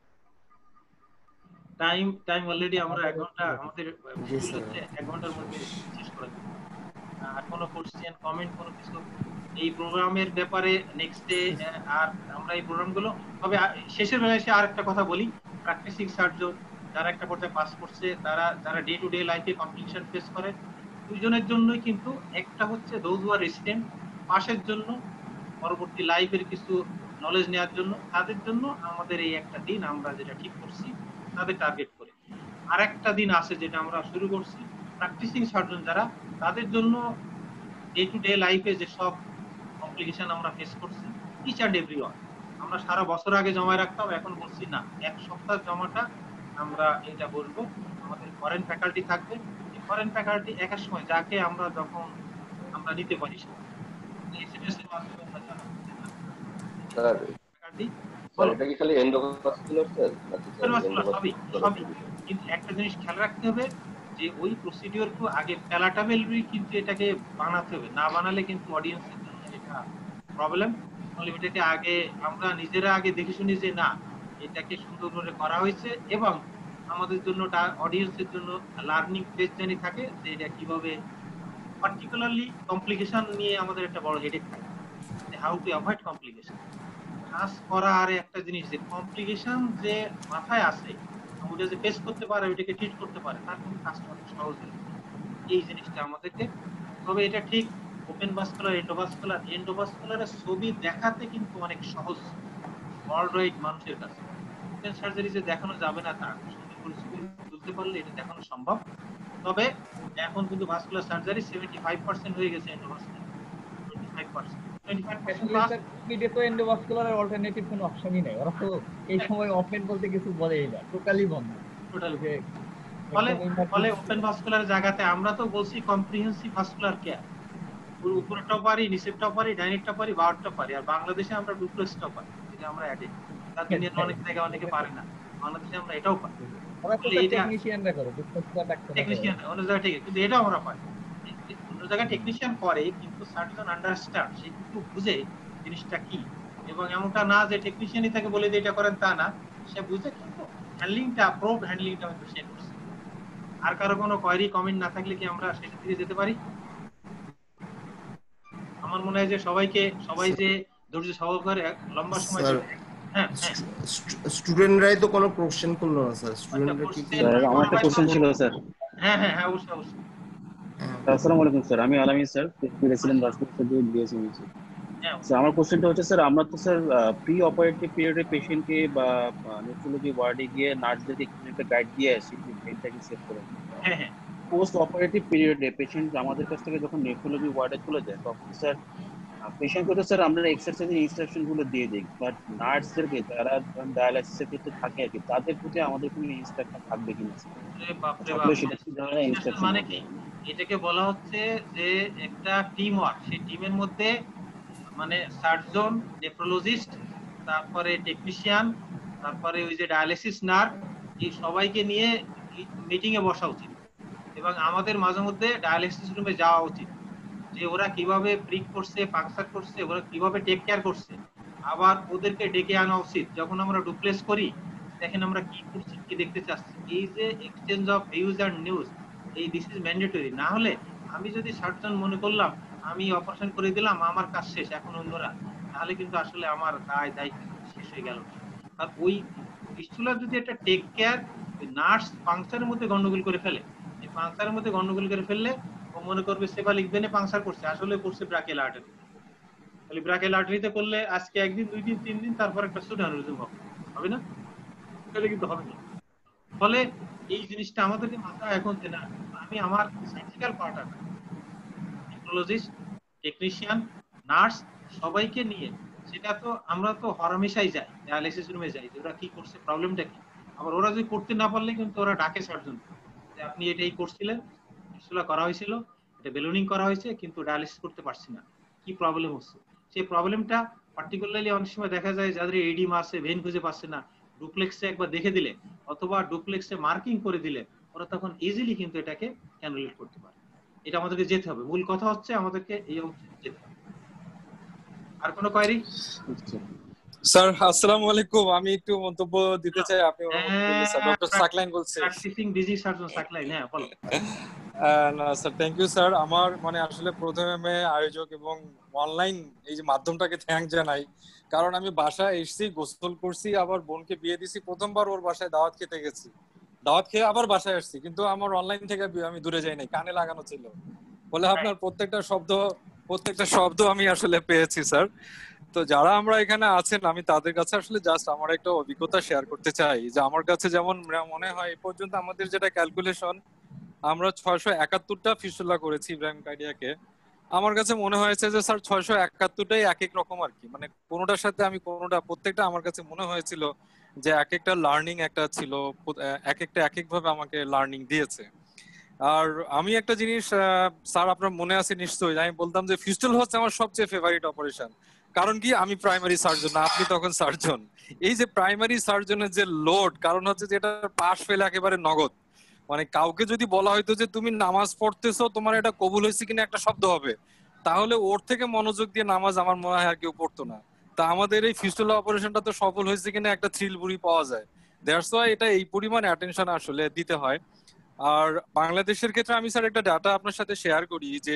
টাইম অলরেডি আমরা 1 ঘন্টা, আমাদের 1 ঘন্টার মধ্যে শেষ করে দেব। আর কোনো কোশ্চেন কমেন্ট কোনো কিছু এই প্রোগ্রামের ব্যাপারে নেক্সট ডে? আর আমরা এই প্রোগ্রামগুলো, তবে শেষের বেলায় এসে আর একটা কথা বলি, প্র্যাকটিসিং সার্জন যারা একটা পর্যায়ে পাস করছে, যারা ডে টু ডে লাইফে কমপ্লিকেশন ফেস করে, দুইজনের জন্যই কিন্তু, একটা হচ্ছে দোজ হু আর রেসিডেন্ট পাশের জন্য, পরবর্তী লাইফের কিছু নলেজ নেওয়ার জন্য, তাদের জন্য আমাদের এই একটা দিন আমরা যেটা ঠিক করছি তাদের টার্গেট করে। আর একটা দিন আছে যেটা আমরা শুরু করছি প্র্যাকটিসিং সার্জন যারা, তাদের জন্য ডে টু ডে লাইফে যে সব কমপ্লিকেশন আমরা ফেস করছি ইচ অ্যান্ড এভরি ওয়ান, আমরা সারা বছর আগে জমা রাখতাম, এখন বলছি না, 1 সপ্তাহ জমাটা আমরা এটা বলবো। আমাদের ফরেন ফ্যাকাল্টি থাকবে, এই ফরেন ফ্যাকাল্টি এক এক সময় যাকে আমরা যখন আমরা নিতে পারি এসএমএস এর মাধ্যমে আমরা জানাবো। স্যার এটা কি খালি এন্ডোভাস্কুলার স্যার? সবই। কিন্তু একটা জিনিস খেয়াল রাখতে হবে যে ওই প্রসিডিওরকে আগে প্যালাটাবেলি কিন্তু এটাকে বানাতে হবে, না বানালে কিন্তু অডিয়েন্সের জন্য এটা প্রবলেম। এটাকে আগে আমরা নিজেরা আগে দেখে শুনি যে না, এটাকে সুন্দর করে করা হয়েছে, এবং আমাদের জন্য অডিয়েন্সের জন্য লার্নিং ফেজ জানি থাকে যে এটা কিভাবে, পার্টিকুলারলি কমপ্লিকেশন নিয়ে আমাদের একটা বড় হেডেক থাকে, হাউ টু অ্যাভয়েড কমপ্লিকেশন। কাজ করা আর একটা জিনিস, যে কমপ্লিকেশন যে মাথায় আসে ওটা যে ফেস করতে পারে, ওইটাকে ট্রিট করতে পারে, তার কিন্তু কাজটা অনেক সহজ হয়ে যায়। এই জিনিসটা আমাদেরকে, তবে এটা ঠিক ওপেন ভাস্কুলার, এন্ডোভাস্কুলারের ছবি দেখাতে কিন্তু অনেক সহজ ওয়ার্ল্ড ওয়াইড মানুষের কাছে। ওপেন সার্জারি যে দেখানো যাবে না তা, সুন্দর করে ছবি তুলতে পারলে এটা দেখানো সম্ভব। তবে এখন কিন্তু ভাস্কুলার সার্জারি 75% হয়ে গেছে, এন্ডোভাস্কুলার 25%। এন্ডোভাস্কুলারের অল্টারনেটিভ কোনো অপশনই নাই, ওরা তো এই সময় ওপেন বলতে কিছু বলেই না, টোটালি বন্ধ। ফলে ওপেন ভাস্কুলার জায়গাতে আমরা তো বলছি কম্প্রিহেন্সিভ ভাস্কুলার কেয়ার, উপরেরটাও পারি, নিচেরটাও পারি, ডাইনেরটাও পারি, বারোটাও পারি। আর বাংলাদেশে আমরা ডুপ্লেক্সটাও পারি, যেটা আমরা অ্যাডে, তার দুনিয়ার অনেক জায়গায় অনেকে পারে না, বাংলাদেশে আমরা এটাও পারি। টেকনিশিয়ানরা করে, টেকনিশিয়ান অন্য জায়গায় ঠিক, কিন্তু এটাও আমরা পারি। অন্য জায়গায় টেকনিশিয়ান করে, কিন্তু সার্জন আন্ডারস্ট্যান্ড, সে কিন্তু বুঝে জিনিসটা কি, এবং এমনটা না যে টেকনিশিয়ানই তাকে বলে যে এটা করেন, তা না, সে বুঝে, কিন্তু হ্যান্ডলিংটা, প্রোব হ্যান্ডলিংটা হয়তো সে করছে। আর কারো কোনো কোয়েরি কমেন্ট না থাকলে কি আমরা সেটা থেকে যেতে পারি? আমার মনে হয় যে সবাই যে ধৈর্য সহকারে লম্বা সময়, হ্যাঁ স্টুডেন্টরাই তো কোনো কোশ্চেন করলো না স্যার। স্টুডেন্টরা কি? স্যার আমার একটা কোশ্চেন ছিল স্যার। হ্যাঁ অবশ্যই। আসসালামু আলাইকুম স্যার, আমি Alamin sir, resident vascular surgery BSc নিয়েছি। স্যার আমার কোশ্চেনটা হচ্ছে, স্যার আমরা তো স্যার প্রি অপারেটিভ পিরিয়ডে পেশেন্টকে বা নেফ্রোলজি ওয়ার্ডে গিয়ে নার্সদেরকে একটা গাইড দিয়ে আসি যে ব্রেনটাকে সেভ করে। হ্যাঁ পোস্ট অপারেটিভ পিরিয়ডে পেশেন্ট আমাদের কাছ থেকে যখন নেফ্রোলজি ওয়ার্ডে চলে যায়, তখন স্যার পেশেন্টকে তো স্যার আমরা এক্সারসাইজের ইনস্ট্রাকশন গুলো দিয়ে দিই, বাট নার্সদেরকে যারা ডায়ালাইসিসের ক্ষেত্রে থাকে আর কি, তাদের প্রতি আমাদের কোনো ইনস্ট্রাকশন থাকবে কিনা? মানে কি, এটাকে বলা হচ্ছে যে একটা টিম ওয়ার্ক, সেই টিমের মধ্যে মানে সার্জন, নেফ্রোলজিস্ট, তারপরে টেকনিশিয়ান, তারপরে ওই যে ডায়ালিসিস নার্স, এই সবাইকে নিয়ে মিটিং এ বসা উচিত এবং আমাদের মাঝে মধ্যে ডায়ালিসিস রুমে যাওয়া উচিত, যে ওরা কিভাবে প্রিক করছে, পাংচার করছে, ওরা কিভাবে টেক কেয়ার করছে। আবার ওদেরকে ডেকে আনা উচিত যখন আমরা ডুপ্লেস করি, দেখেন আমরা কি করছি, কি দেখতে চাচ্ছি। এই যে exchange of views and news, এই দিস ইজ ম্যান্ডেটরি। না হলে আমি যদি সার্জন মনে করলাম আমি অপারেশন করে দিলাম, আমার কাজ শেষ, এখন অন্যরা, তাহলে কিন্তু আসলে আমার দায়িত্ব শেষ হয়ে গেল। আর ওই ফিস্টুলার যদি একটা টেক কেয়ার নার্স পাংচারের মধ্যে গন্ডগোল করে ফেলে, এই পাংচারের মধ্যে গন্ডগোল করে ফেললে ও মনে করবে সেবালিক ভেনে পাংচার করছে, আসলে করছে ব্রাকিয়াল আর্টারি। তাহলে ব্রাকিয়াল আর্টারিতে করলে আজকে একদিন, 2 দিন, 3 দিন, তারপর একটা সুড অ্যানিউরিজম হবে না? তাহলে কিন্তু হবে না। ফলে এই জিনিসটা আমাদেরকে মাথায় এখন না, আমি আমার surgical partner, technologist, technician, nurse সবাইকে নিয়ে, সেটা তো আমরা তো হরমেশাই যাই, ডায়ালিসিস রুমে যাই, যে ওরা কি করছে, প্রবলেমটা কি। আবার ওরা যদি করতে না পারলে কিন্তু ওরা ডাকে সার্জন, যে আপনি এটাই করছিলেন, ফিস্টুলা করা হয়েছিল, এটা বেলুনিং করা হয়েছে, কিন্তু ডায়ালিসিস করতে পারছি না, কি প্রবলেম হচ্ছে। সেই প্রবলেমটা পার্টিকুলারলি অনেক সময় দেখা যায় যাদের এডিমা আছে, ভেন খুঁজে পাচ্ছে না, ডুপ্লেক্সে একবার দেখে দিলে অথবা ডুপ্লেক্সে মার্কিং করে দিলে ওরা তখন ইজিলি কিন্তু এটাকে ক্যানুলেট করতে পারে। এটা আমাদেরকে যেতে হবে, মূল কথা হচ্ছে আমাদেরকে এই যেতে হবে। আর কোনো কোয়েরি? স্যার আসসালামু আলাইকুম, আমি একটু মন্তব্য দিতে চাই। আপনি ডক্টর সাকলাইন বলছেন, প্র্যাকটিসিং বিজি সার্জন সাকলাইন। হ্যাঁ বলো। না স্যার, থ্যাংক ইউ স্যার। আমার মানে আসলে প্রথমে আয়োজক এবং অনলাইন এই যে মাধ্যমটাকে থ্যাংক জানাই, কারণ আমি বাসায় এসেছি, গোসল করছি, আবার বোনকে বিয়ে দিছি, প্রথমবার ওর বাসায় দাওয়াত খেতে গেছি, দাওয়াত খেয়ে আবার বাসায় আসছি, কিন্তু আমার অনলাইন থেকে আমি দূরে যাই নাই, কানে লাগানো ছিল বলে আপনার প্রত্যেকটা শব্দ আমি আসলে পেয়েছি স্যার। তো যারা আমরা এখানে আছেন, আমি তাদের কাছে আসলে জাস্ট আমার একটা অভিজ্ঞতা শেয়ার করতে চাই, যে আমার কাছে যেমন মনে হয় এই পর্যন্ত আমাদের যেটা ক্যালকুলেশন, আমরা 671টা ফিস্টুলা করেছি ইব্রাহিম কার্ডিয়াকে। আমার কাছে মনে হয়েছে যে স্যার 671টাই এক এক রকম আর কি, মানে কোনোটার সাথে আমি প্রত্যেকটা আমার কাছে মনে হয়েছিল যে এক একটা লার্নিং একটা ছিল, এক একটা এক এক ভাবে আমাকে লার্নিং দিয়েছে। আর আমি একটা জিনিস স্যার আপনার মনে আছে নিশ্চয়ই, আমি বলতাম যে ফিস্টুলা হচ্ছে আমার সবচেয়ে ফেভারিট অপারেশন। কারণ কি, আমি প্রাইমারি সার্জন, আপনি তখন সার্জন। এই যে প্রাইমারি সার্জনের যে লোড, কারণ হচ্ছে যে এটা পাস ফেল একেবারে নগদ, মানে কাউকে যদি বলা হয়তো যে তুমি নামাজ পড়তেছো, তোমার এটা কবুল হয়েছে কিনা একটা শব্দ হবে, তাহলে ওর থেকে মনোযোগ দিয়ে নামাজ আমার মনে হয় আর কেউ পড়তো না। তা আমাদের এই ফিস্টুলা অপারেশনটা তো সফল হয়েছে কিনা একটা থ্রিল বুড়ি পাওয়া যায়। দ্যাটস ওয়াই এটা এই পরিমাণ অ্যাটেনশন আসলে দিতে হয়। আর বাংলাদেশের ক্ষেত্রে আমি স্যার একটা ডাটা আপনার সাথে শেয়ার করি, যে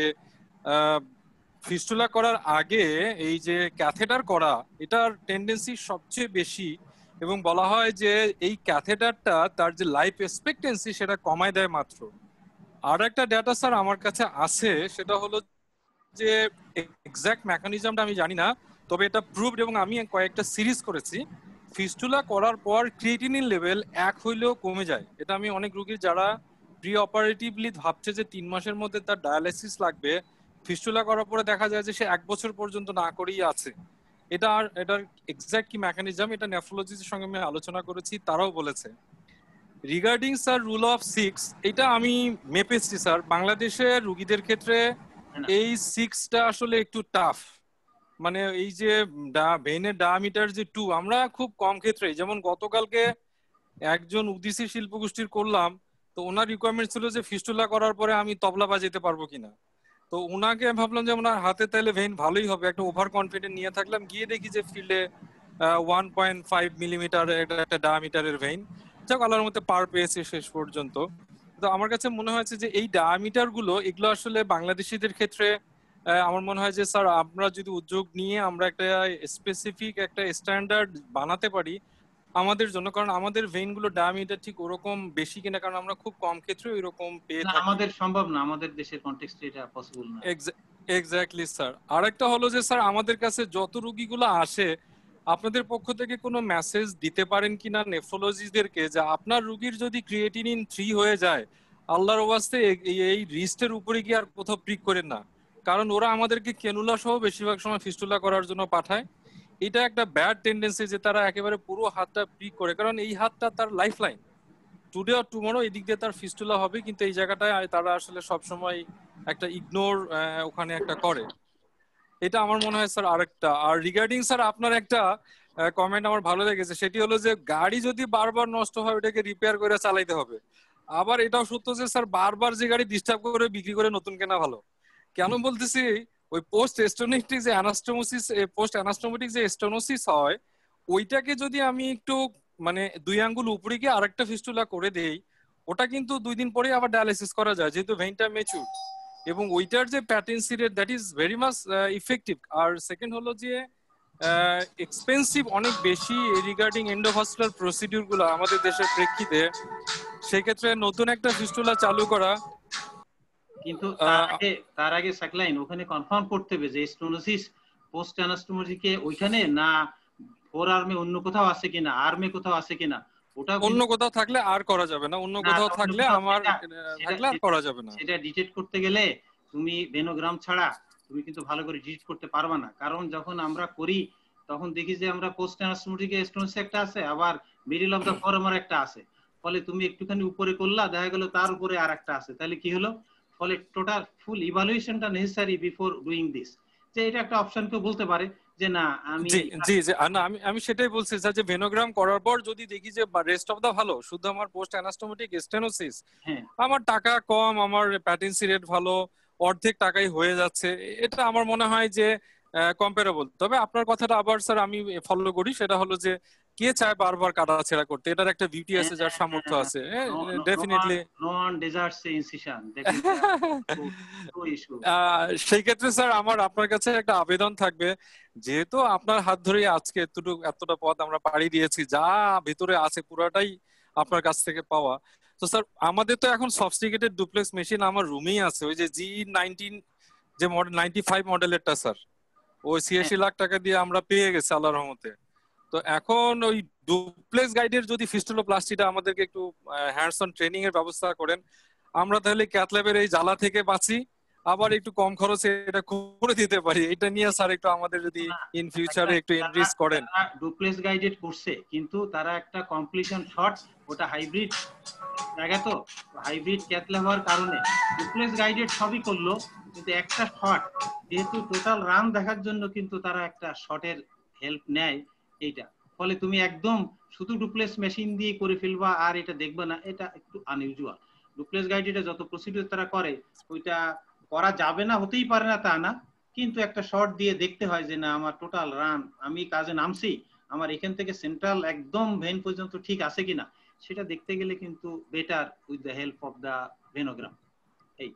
ফিস্টুলা করার আগে এই যে ক্যাথেটার করা, এটার টেন্ডেন্সি সবচেয়ে বেশি, এবং বলা হয় যে এই ক্যাথেটারটা তার যে লাইফ এক্সপেক্টেন্সি সেটা কমায় দেয় মাত্র। আর একটা ডেটা স্যার আমার কাছে আছে, সেটা হলো যে এক্সাক্ট মেকানিজমটা আমি জানি না, তবে এটা প্রুভড, এবং আমি কয়েকটা সিরিজ করেছি। ফিস্টুলা করার পর ক্রিয়েটিনিন লেভেল 1 হইলেও কমে যায়। এটা আমি অনেক রোগীর যারা প্রি অপারেটিভলি ভাবছে যে 3 মাসের মধ্যে তার ডায়ালিসিস লাগবে, ফিস্টুলা করার পরে দেখা যায় যে সে 1 বছর পর্যন্ত না করেই আছে। এটার এক্সাক্ট কি মেকানিজম, এটা নেফ্রোলজিস্টের সঙ্গে আমি আলোচনা করেছি, তারাও বলেছে। রিগার্ডিং স্যার রুল অফ 6, এটা আমি মেপেছি স্যার, বাংলাদেশের রোগীদের ক্ষেত্রে এই 6টা আসলে একটু টাফ। মানে এই যে ভেইনের ডায়ামিটার যে 2, আমরা খুব কম ক্ষেত্রে, যেমন গতকালকে একজন উদিসি শিল্পগোষ্ঠীর করলাম, তো ওনার রিকোয়ারমেন্ট ছিল যে ফিস্টুলা করার পরে আমি তবলা বাজাতে পারবো কিনা। তো ওনাকে ভাবলাম যে ওনার হাতে তাহলে ভেইন ভালোই হবে, একটা ওভার কনফিডেন্ট নিয়ে থাকলাম, গিয়ে দেখি যে ফিল্ডে 1.5 মিলিমিটার একটা ডায়ামিটারের ভেইন। যাক, আল্লাহর মধ্যে পার পেয়েছে শেষ পর্যন্ত। তো আমার কাছে মনে হয়েছে যে এই ডায়ামিটার গুলো, এগুলো আসলে বাংলাদেশিদের ক্ষেত্রে আমার মনে হয় যে স্যার আমরা যদি উদ্যোগ নিয়ে আমরা একটা স্পেসিফিক একটা স্ট্যান্ডার্ড বানাতে পারি আমাদের জন্য, কারণ আমাদের ভেইন গুলো ডায়ামিটার ঠিক ওরকম বেশি কিনা, কারণ আমরা খুব কম ক্ষেত্রে ওইরকম পেয়ে থাকি। আমাদের সম্ভব না, আমাদের দেশের কনটেক্সটে এটা পসিবল না। এক্স্যাক্টলি স্যার। আরেকটা হলো যে স্যার আমাদের কাছে যত রোগীগুলো আসে, আপনাদের পক্ষ থেকে কোনো মেসেজ দিতে পারেন কিনা নেফ্রোলজিস্টদেরকে, যে আপনার রোগীর যদি ক্রিয়েটিনিন 3 হয়ে যায়, আল্লাহর ওয়াস্তে এই রিস্টের উপরে গিয়ে আর কোথাও প্রিক করেন না, কারণ ওরা আমাদেরকে ক্যানুলা সহ বেশিরভাগ সময় ফিস্টুলা করার জন্য পাঠায়। এটা একটা ব্যাড টেন্ডেন্সি যে তারা একেবারে পুরো হাতটা প্রিক করে, কারণ এই হাতটা তার life line, today or tomorrow এদিক দিয়ে তার ফিস্টুলা হবে, কিন্তু এই জায়গাটায় তারা আসলে সবসময় একটা ইগনোর ওখানে একটা করে। এটা আমার মনে হয় স্যার আরেকটা। আর রিগার্ডিং স্যার আপনার একটা কমেন্ট আমার ভালো লেগেছে, সেটি হলো যে গাড়ি যদি বারবার নষ্ট হয় ওটাকে রিপেয়ার করে চালাইতে হবে। আবার এটাও সত্য যে স্যার বারবার যে গাড়ি ডিস্টার্ব করে বিক্রি করে নতুন কেনা ভালো। কেন বলতেছি, ওই পোস্ট স্টেনোটিক যে অ্যানাস্টোমোসিস, পোস্ট অ্যানাস্টোমোটিক যে স্টেনোসিস হয়, ওইটাকে যদি আমি একটু মানে 2 আঙ্গুল উপরে গিয়ে আরেকটা ফিস্টুলা করে দেই, ওটা কিন্তু 2 দিন পরে আবার ডায়ালিসিস করা যায় যেহেতু ভেইনটা মেচুর, এবং ওইটার যে patency rate that is very much effective. আর সেকেন্ড হলো যে এক্সপেন্সিভ অনেক বেশি রিগার্ডিং এন্ডোভাস্কুলার প্রসিডিউর গুলো আমাদের দেশের প্রেক্ষিতে, সেক্ষেত্রে নতুন একটা ফিস্টুলা চালু করা। কিন্তু তার আগে সাকলাইন ওখানে কনফার্ম করতে হবে যে স্টেনোসিস পোস্ট অ্যানাস্টোমোটিকে ওইখানে না ফোর আর্মে অন্য কোথাও আছে কিনা, আর্মে কোথাও আছে কিনা। ওটা অন্য কোথাও থাকলে আর করা যাবে না, অন্য কোথাও থাকলে আমার থাকলে আর করা যাবে না। সেটা ডিটেক্ট করতে গেলে তুমি ভেনোগ্রাম ছাড়া তুমি কিন্তু ভালো করে ডিটেক্ট করতে পারবে না। কারণ যখন আমরা করি তখন দেখি যে আমরা পোস্ট অ্যানাস্টোমোটিক স্টেনোসিস একটা আছে, আবার মিডল অফ দা ফোরামের একটা আছে। ফলে তুমি একটুখানি উপরে করলা, দেখা গেল তার উপরে আর একটা আছে, তাহলে কি হলো? ফলে টোটাল ফুল ইভালুয়েশনটা নেসেসারি বিফোর ডুইং দিস। যে এটা একটা অপশন কেউ বলতে পারে যে না আমি জি না, আমি সেটাই বলছি স্যার যে ভেনোগ্রাম করার পর যদি দেখি যে রেস্ট অফ দা ভালো, শুধু আমার পোস্ট অ্যানাস্টোমোটিক স্টেনোসিস, আমার টাকা কম, আমার প্যাটেন্সি রেট ভালো, অর্ধেক টাকাই হয়ে যাচ্ছে, এটা আমার মনে হয় যে কম্পারেবল। তবে আপনার কথাটা আবার স্যার আমি ফলো করি, সেটা হলো যে কে চায় বারবার কাটাছেড়া করতে, এটার একটা বিউটি আছে, যার সামর্থ্য আছে, definitely no one deserves incision. সেই ক্ষেত্রে স্যার আমার আপনার কাছে একটা আবেদন থাকবে, যেহেতু আপনার হাত ধরে আজকে এতটা পথ আমরা পাড়ি দিয়েছি, যা ভিতরে আছে পুরাটাই আপনার কাছ থেকে পাওয়া। তো স্যার আমাদের তো এখন সফিস্টিকেটেড ডুপ্লেক্স মেশিন আমার রুমেই আছে, ওই যে G19 যে মডেল 95 মডেলেরটা স্যার, ওই 86 লাখ টাকা দিয়ে আমরা পেয়ে গেছি আল্লাহর রহমতে। তো এখন ওই ডুপ্লেক্স গাইডের যদি ফিস্টুলোপ্লাস্টিটা আমাদেরকে একটু হ্যান্ডস অন ট্রেনিং এর ব্যবস্থা করেন, আমরা তাহলে ক্যাথল্যাবের এই জ্বালা থেকে বাঁচি, আবার একটু কম খরচে এটা করে দিতে পারি। এটা নিয়ে স্যার একটু আমাদের যদি ইন ফিউচারে একটু ইনভেস্ট করেন। ডুপ্লেক্স গাইডেড করছে কিন্তু তারা একটা কমপ্লিশন শর্ট, ওটা হাইব্রিড জায়গা, তো হাইব্রিড ক্যাথল্যাব হওয়ার কারণে ডুপ্লেক্স গাইডেড সবই করলো, কিন্তু একটা শর্ট যেহেতু টোটাল রান দেখার জন্য কিন্তু তারা একটা শর্টের হেল্প নেয় এইটা। ফলে তুমি একদম শুধু ডুপ্লেক্স মেশিন দিয়ে করে ফেলবা আর এটা দেখবে না, এটা একটু আনইউজুয়াল। ডুপ্লেক্স গাইডেড যত প্রসিডিউর তারা করে ওইটা করা যাবে না, হতেই পারে না তা না, কিন্তু একটা শর্ট দিয়ে দেখতে হয় যে না আমার টোটাল রান, আমি কাজে নামছি, আমার এখান থেকে সেন্ট্রাল একদম ভেন পর্যন্ত ঠিক আছে কিনা, সেটা দেখতে গেলে কিন্তু better with the help of the venogram. এই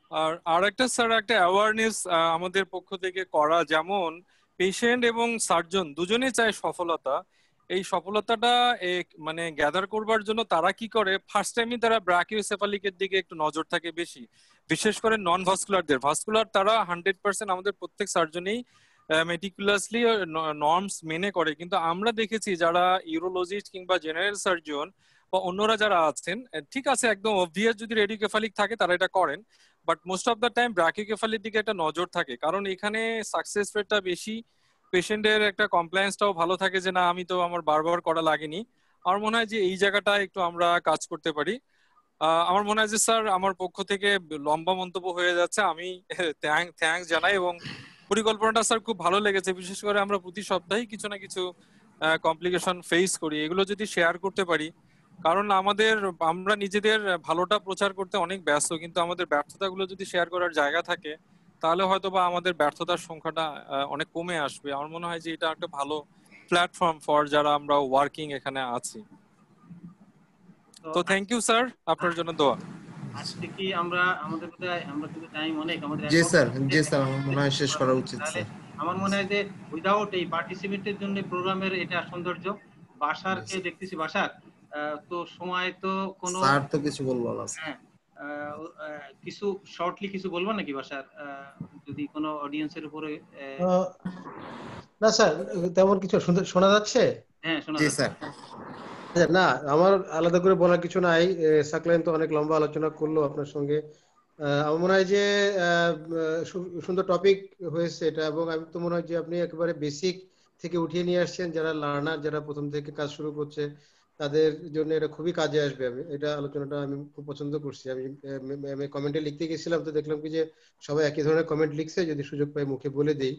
আর একটা স্যার একটা অ্যাওয়ারনেস আমাদের পক্ষ থেকে করা, যেমন পেশেন্ট এবং সার্জন দুজনেই চায় সফলতা। এই সফলতাটা মানে গ্যাদার করবার জন্য তারা কি করে, ফার্স্ট টাইমই তারা ব্রাকিওসেফালিকের দিকে একটু নজর থাকে বেশি, বিশেষ করে নন ভাস্কুলারদের। ভাস্কুলার তারা 100% আমাদের প্রত্যেক সার্জনেই মেটিকুলাসলি নর্মস মেনে করে, কিন্তু আমরা দেখেছি যারা ইউরোলজিস্ট কিংবা জেনারেল সার্জন বা অন্যরা যারা আছেন, ঠিক আছে একদম অবভিয়াস যদি রেডিওকেফালিক থাকে তারা এটা করেন, but most of the time ব্রাকিওকেফালির দিকে একটা নজর থাকে, কারণ এখানে সাকসেস রেটটা বেশি, পেশেন্টের একটা কমপ্লায়েন্সটাও ভালো থাকে যে না আমি তো আমার বারবার করা লাগেনি। আমার মনে হয় যে এই জায়গাটা একটু আমরা কাজ করতে পারি। আমার মনে হয় যে স্যার আমার পক্ষ থেকে লম্বা মন্তব্য হয়ে যাচ্ছে, আমি থ্যাঙ্কস জানাই, এবং পরিকল্পনাটা স্যার খুব ভালো লেগেছে। বিশেষ করে আমরা প্রতি সপ্তাহে কিছু না কিছু কমপ্লিকেশন ফেস করি, এগুলো যদি শেয়ার করতে পারি, কারণ আমরা নিজেদের ভালোটা প্রচার করতে অনেক ব্যস্ত, কিন্তু আমাদের ব্যর্থতাগুলো যদি শেয়ার করার জায়গা থাকে তাহলে হয়তোবা আমাদের ব্যর্থতার সংখ্যাটা অনেক কমে আসবে। আমার মনে হয় যে এটা একটা ভালো প্ল্যাটফর্ম ফর যারা আমরা ওয়ার্কিং এখানে আছি। তো থ্যাংক ইউ স্যার, আপনার জন্য দোয়া। আজকে কি আমরা আমাদের আমরা কিন্তু টাইম অনেক আমাদের। জি স্যার আমার মনে হয় শেষ করা উচিত স্যার। আমার মনে হয় যে উইদাউট এই পার্টিসিপেন্টের জন্য প্রোগ্রামের এটা সৌন্দর্য। বাসারকে দেখতেছি, বাসার তো সময় তো কোনো স্যার তো কিছু বলবো না। হ্যাঁ কিছু শর্টলি কিছু বলবো নাকি বাসার, যদি কোনো অডিয়েন্সের উপরে? না স্যার তেমন কিছু শোনা যাচ্ছে? হ্যাঁ শোনা জি যাচ্ছে। স্যার না আমার আলাদা করে বলার কিছু নাই, সাকলাইন তো অনেক লম্বা আলোচনা করলো আপনার সঙ্গে। আমার মনে হয় যে সুন্দর টপিক হয়েছে এটা, এবং আমি তো মনে হয় যে আপনি একেবারে বেসিক থেকে উঠিয়ে নিয়ে আসছেন, যারা লার্নার, যারা প্রথম থেকে কাজ শুরু করছে তাদের জন্য এটা খুবই কাজে আসবে। আমি এটা আলোচনাটা আমি খুব পছন্দ করছি। আমি কমেন্টে লিখতে গেছিলাম তো দেখলাম কি যে সবাই একই ধরনের কমেন্ট লিখছে, যদি সুযোগ পাই মুখে বলে দিই।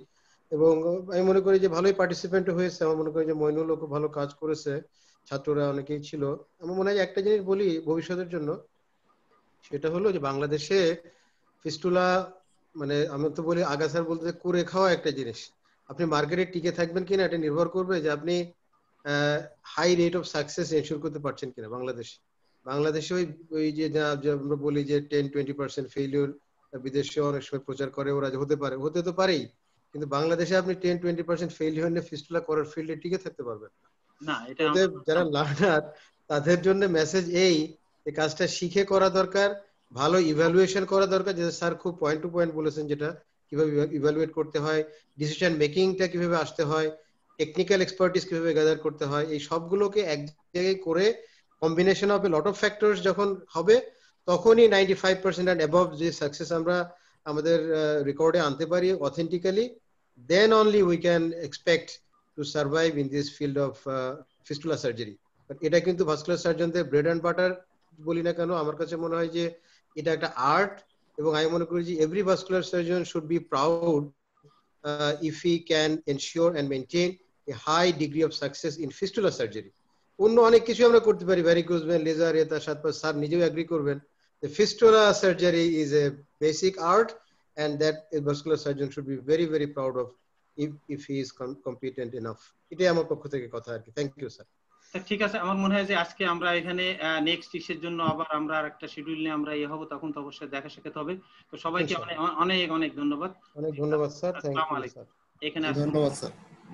এবং আমি মনে করি যে ভালোই পার্টিসিপেন্ট হয়েছে। আমার মনে করি যে মইনুলও খুব ভালো কাজ করেছে, ছাত্ররা অনেকেই ছিল। আমার মনে হয় একটা জিনিস বলি ভবিষ্যতের জন্য, সেটা হলো যে বাংলাদেশে ফিস্টুলা মানে আমি তো বলি আগা স্যার বলতে করে খাওয়া একটা জিনিস। আপনি মার্কেটে টিকে থাকবেন কিনা এটা নির্ভর করবে যে আপনি high rate of success ensure করতে পারছেন কিনা। বাংলাদেশে ওই যে আমরা বলি যে 10-20% ফেইলিউর বিদেশে অনেক সময় প্রচার করে ওরা যে হতে তো পারেই, কিন্তু বাংলাদেশে আপনি 10-20% ফেইলিউর নিয়ে ফিস্টুলা করার ফিল্ডে টিকে থাকতে পারবেন না। এটা যারা লার্নার তাদের জন্য মেসেজ এই কাজটা শিখে করা দরকার, ভালো ইভ্যালুয়েশন করা দরকার। যে স্যার খুব পয়েন্ট টু পয়েন্ট বলেছেন, যেটা কিভাবে ইভ্যালুয়েট করতে হয়, ডিসিশন মেকিংটা কিভাবে আসতে হয়, টেকনিক্যাল এক্সপার্টিস কিভাবে গ্যাদার করতে হয়, এই সবগুলোকে এক জায়গায় করে combination of a lot of factors যখন হবে, তখনই 95% অ্যান্ড অ্যাবভ যে সাকসেস আমরা আমাদের রেকর্ডে আনতে পারি authentically, then only we can expect to survive in this field of fistula surgery. এটা কিন্তু ভাস্কুলার সার্জনদের ব্রেড অ্যান্ড বাটার বলি না কেন, আমার কাছে মনে হয় যে এটা একটা আর্ট। এবং আমি মনে করি যে every vascular surgeon should be proud if he can ensure and maintain a high degree of success in fistula surgery. অন্য অনেক কিছু আমরা করতে পারি, ভ্যারিকোজ ভেন, লেজার, এটা সাথে স্যার নিজেও এগ্রি করবেন। The fistula surgery is a basic art and that a vascular surgeon should be very very proud of if he is competent enough. এটাই আমার পক্ষ থেকে কথা আর কি। Thank you sir. ঠিক আছে, আমার মনে হয় যে আজকে আমরা এখানে নেক্সট ইসের জন্য আবার আমরা আরেকটা শিডিউল নিয়ে আমরা হব, তখন তো অবশ্যই দেখা সাক্ষাৎ হবে। তো সবাইকে অনেক অনেক ধন্যবাদ। অনেক ধন্যবাদ স্যার। Thank you sir. এখানে ধন্যবাদ স্যার।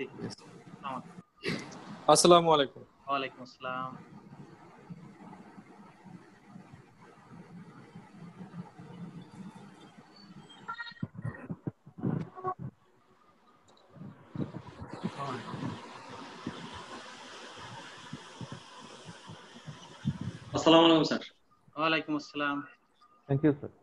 আসসালামু আলাইকুম। ওয়ালাইকুম আসসালাম। আসসালামু আলাইকুম স্যার। ওয়ালাইকুম আসসালাম। Thank you sir.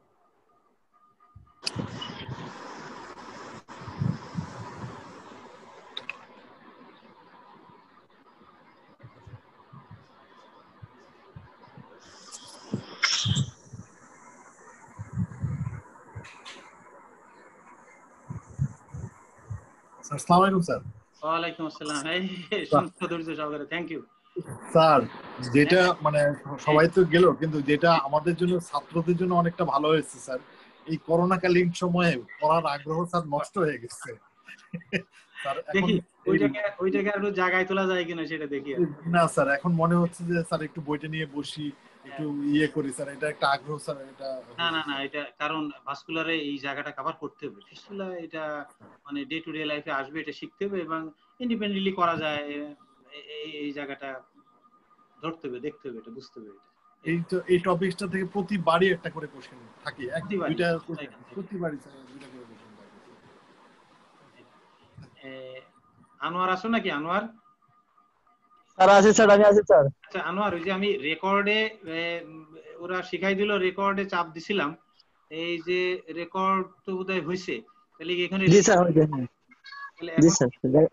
আসসালামু আলাইকুম স্যার। ওয়ালাইকুম আসসালাম। এই সুন্দর ধৈর্য সহকারে, থ্যাংক ইউ স্যার। যেটা মানে সবাই তো গেল, কিন্তু যেটা আমাদের জন্য ছাত্রদের জন্য অনেকটা ভালো হয়েছে স্যার, এই করোনাকালীন সময়ে পড়ার আগ্রহ স্যার নষ্ট হয়ে গেছে স্যার। দেখি ওই জায়গায় একটু জায়গায় তোলা যায় কিনা সেটা দেখি। না স্যার, এখন মনে হচ্ছে যে স্যার একটু বইটা নিয়ে বসি, একটু ইয়ে করি স্যার, এটা একটা আগ্রহ স্যার। এটা না এটা কারণ ভাস্কুলারে এই জায়গাটা কভার করতে হবে। ফিস্টুলা এটা মানে ডে টু ডে লাইফে আসবে, এটা শিখতে হবে এবং ইন্ডিপেন্ডেন্টলি করা যায়, এই জায়গাটা ধরতে হবে, দেখতে হবে, এটা বুঝতে হবে। এই টপিকটা থেকে প্রতিবারই একটা করে কোশ্চেন থাকে, দুইটা প্রতিবারই স্যার দুইটা করে কোশ্চেন থাকে। আনোয়ার আছো নাকি? আনোয়ার স্যার আছে স্যার, আমি আছি স্যার। আচ্ছা আনোয়ার, ওই যে আমি রেকর্ডে ওরা শিখাই দিল, রেকর্ডে চাপ দিছিলাম, এই যে রেকর্ড তো বোধহয় হইছে, তাহলে এখানে জি স্যার হইছে। জি স্যার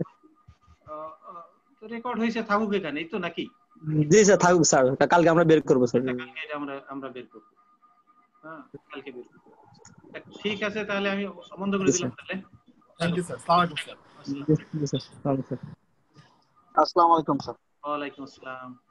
রেকর্ড হইছে, থাকুক এখানে, এই তো নাকি? জি স্যার থাকুক স্যার, কালকে আমরা বের করব স্যার। কালকে এটা আমরা বের করব। হ্যাঁ কালকে বের করব। ঠিক আছে, তাহলে আমি বন্ধ করে দিলাম তাহলে। Thank you sir. আসসালামু আলাইকুম স্যার। জি স্যার। আসসালামু আলাইকুম স্যার। ওয়ালাইকুম আসসালাম।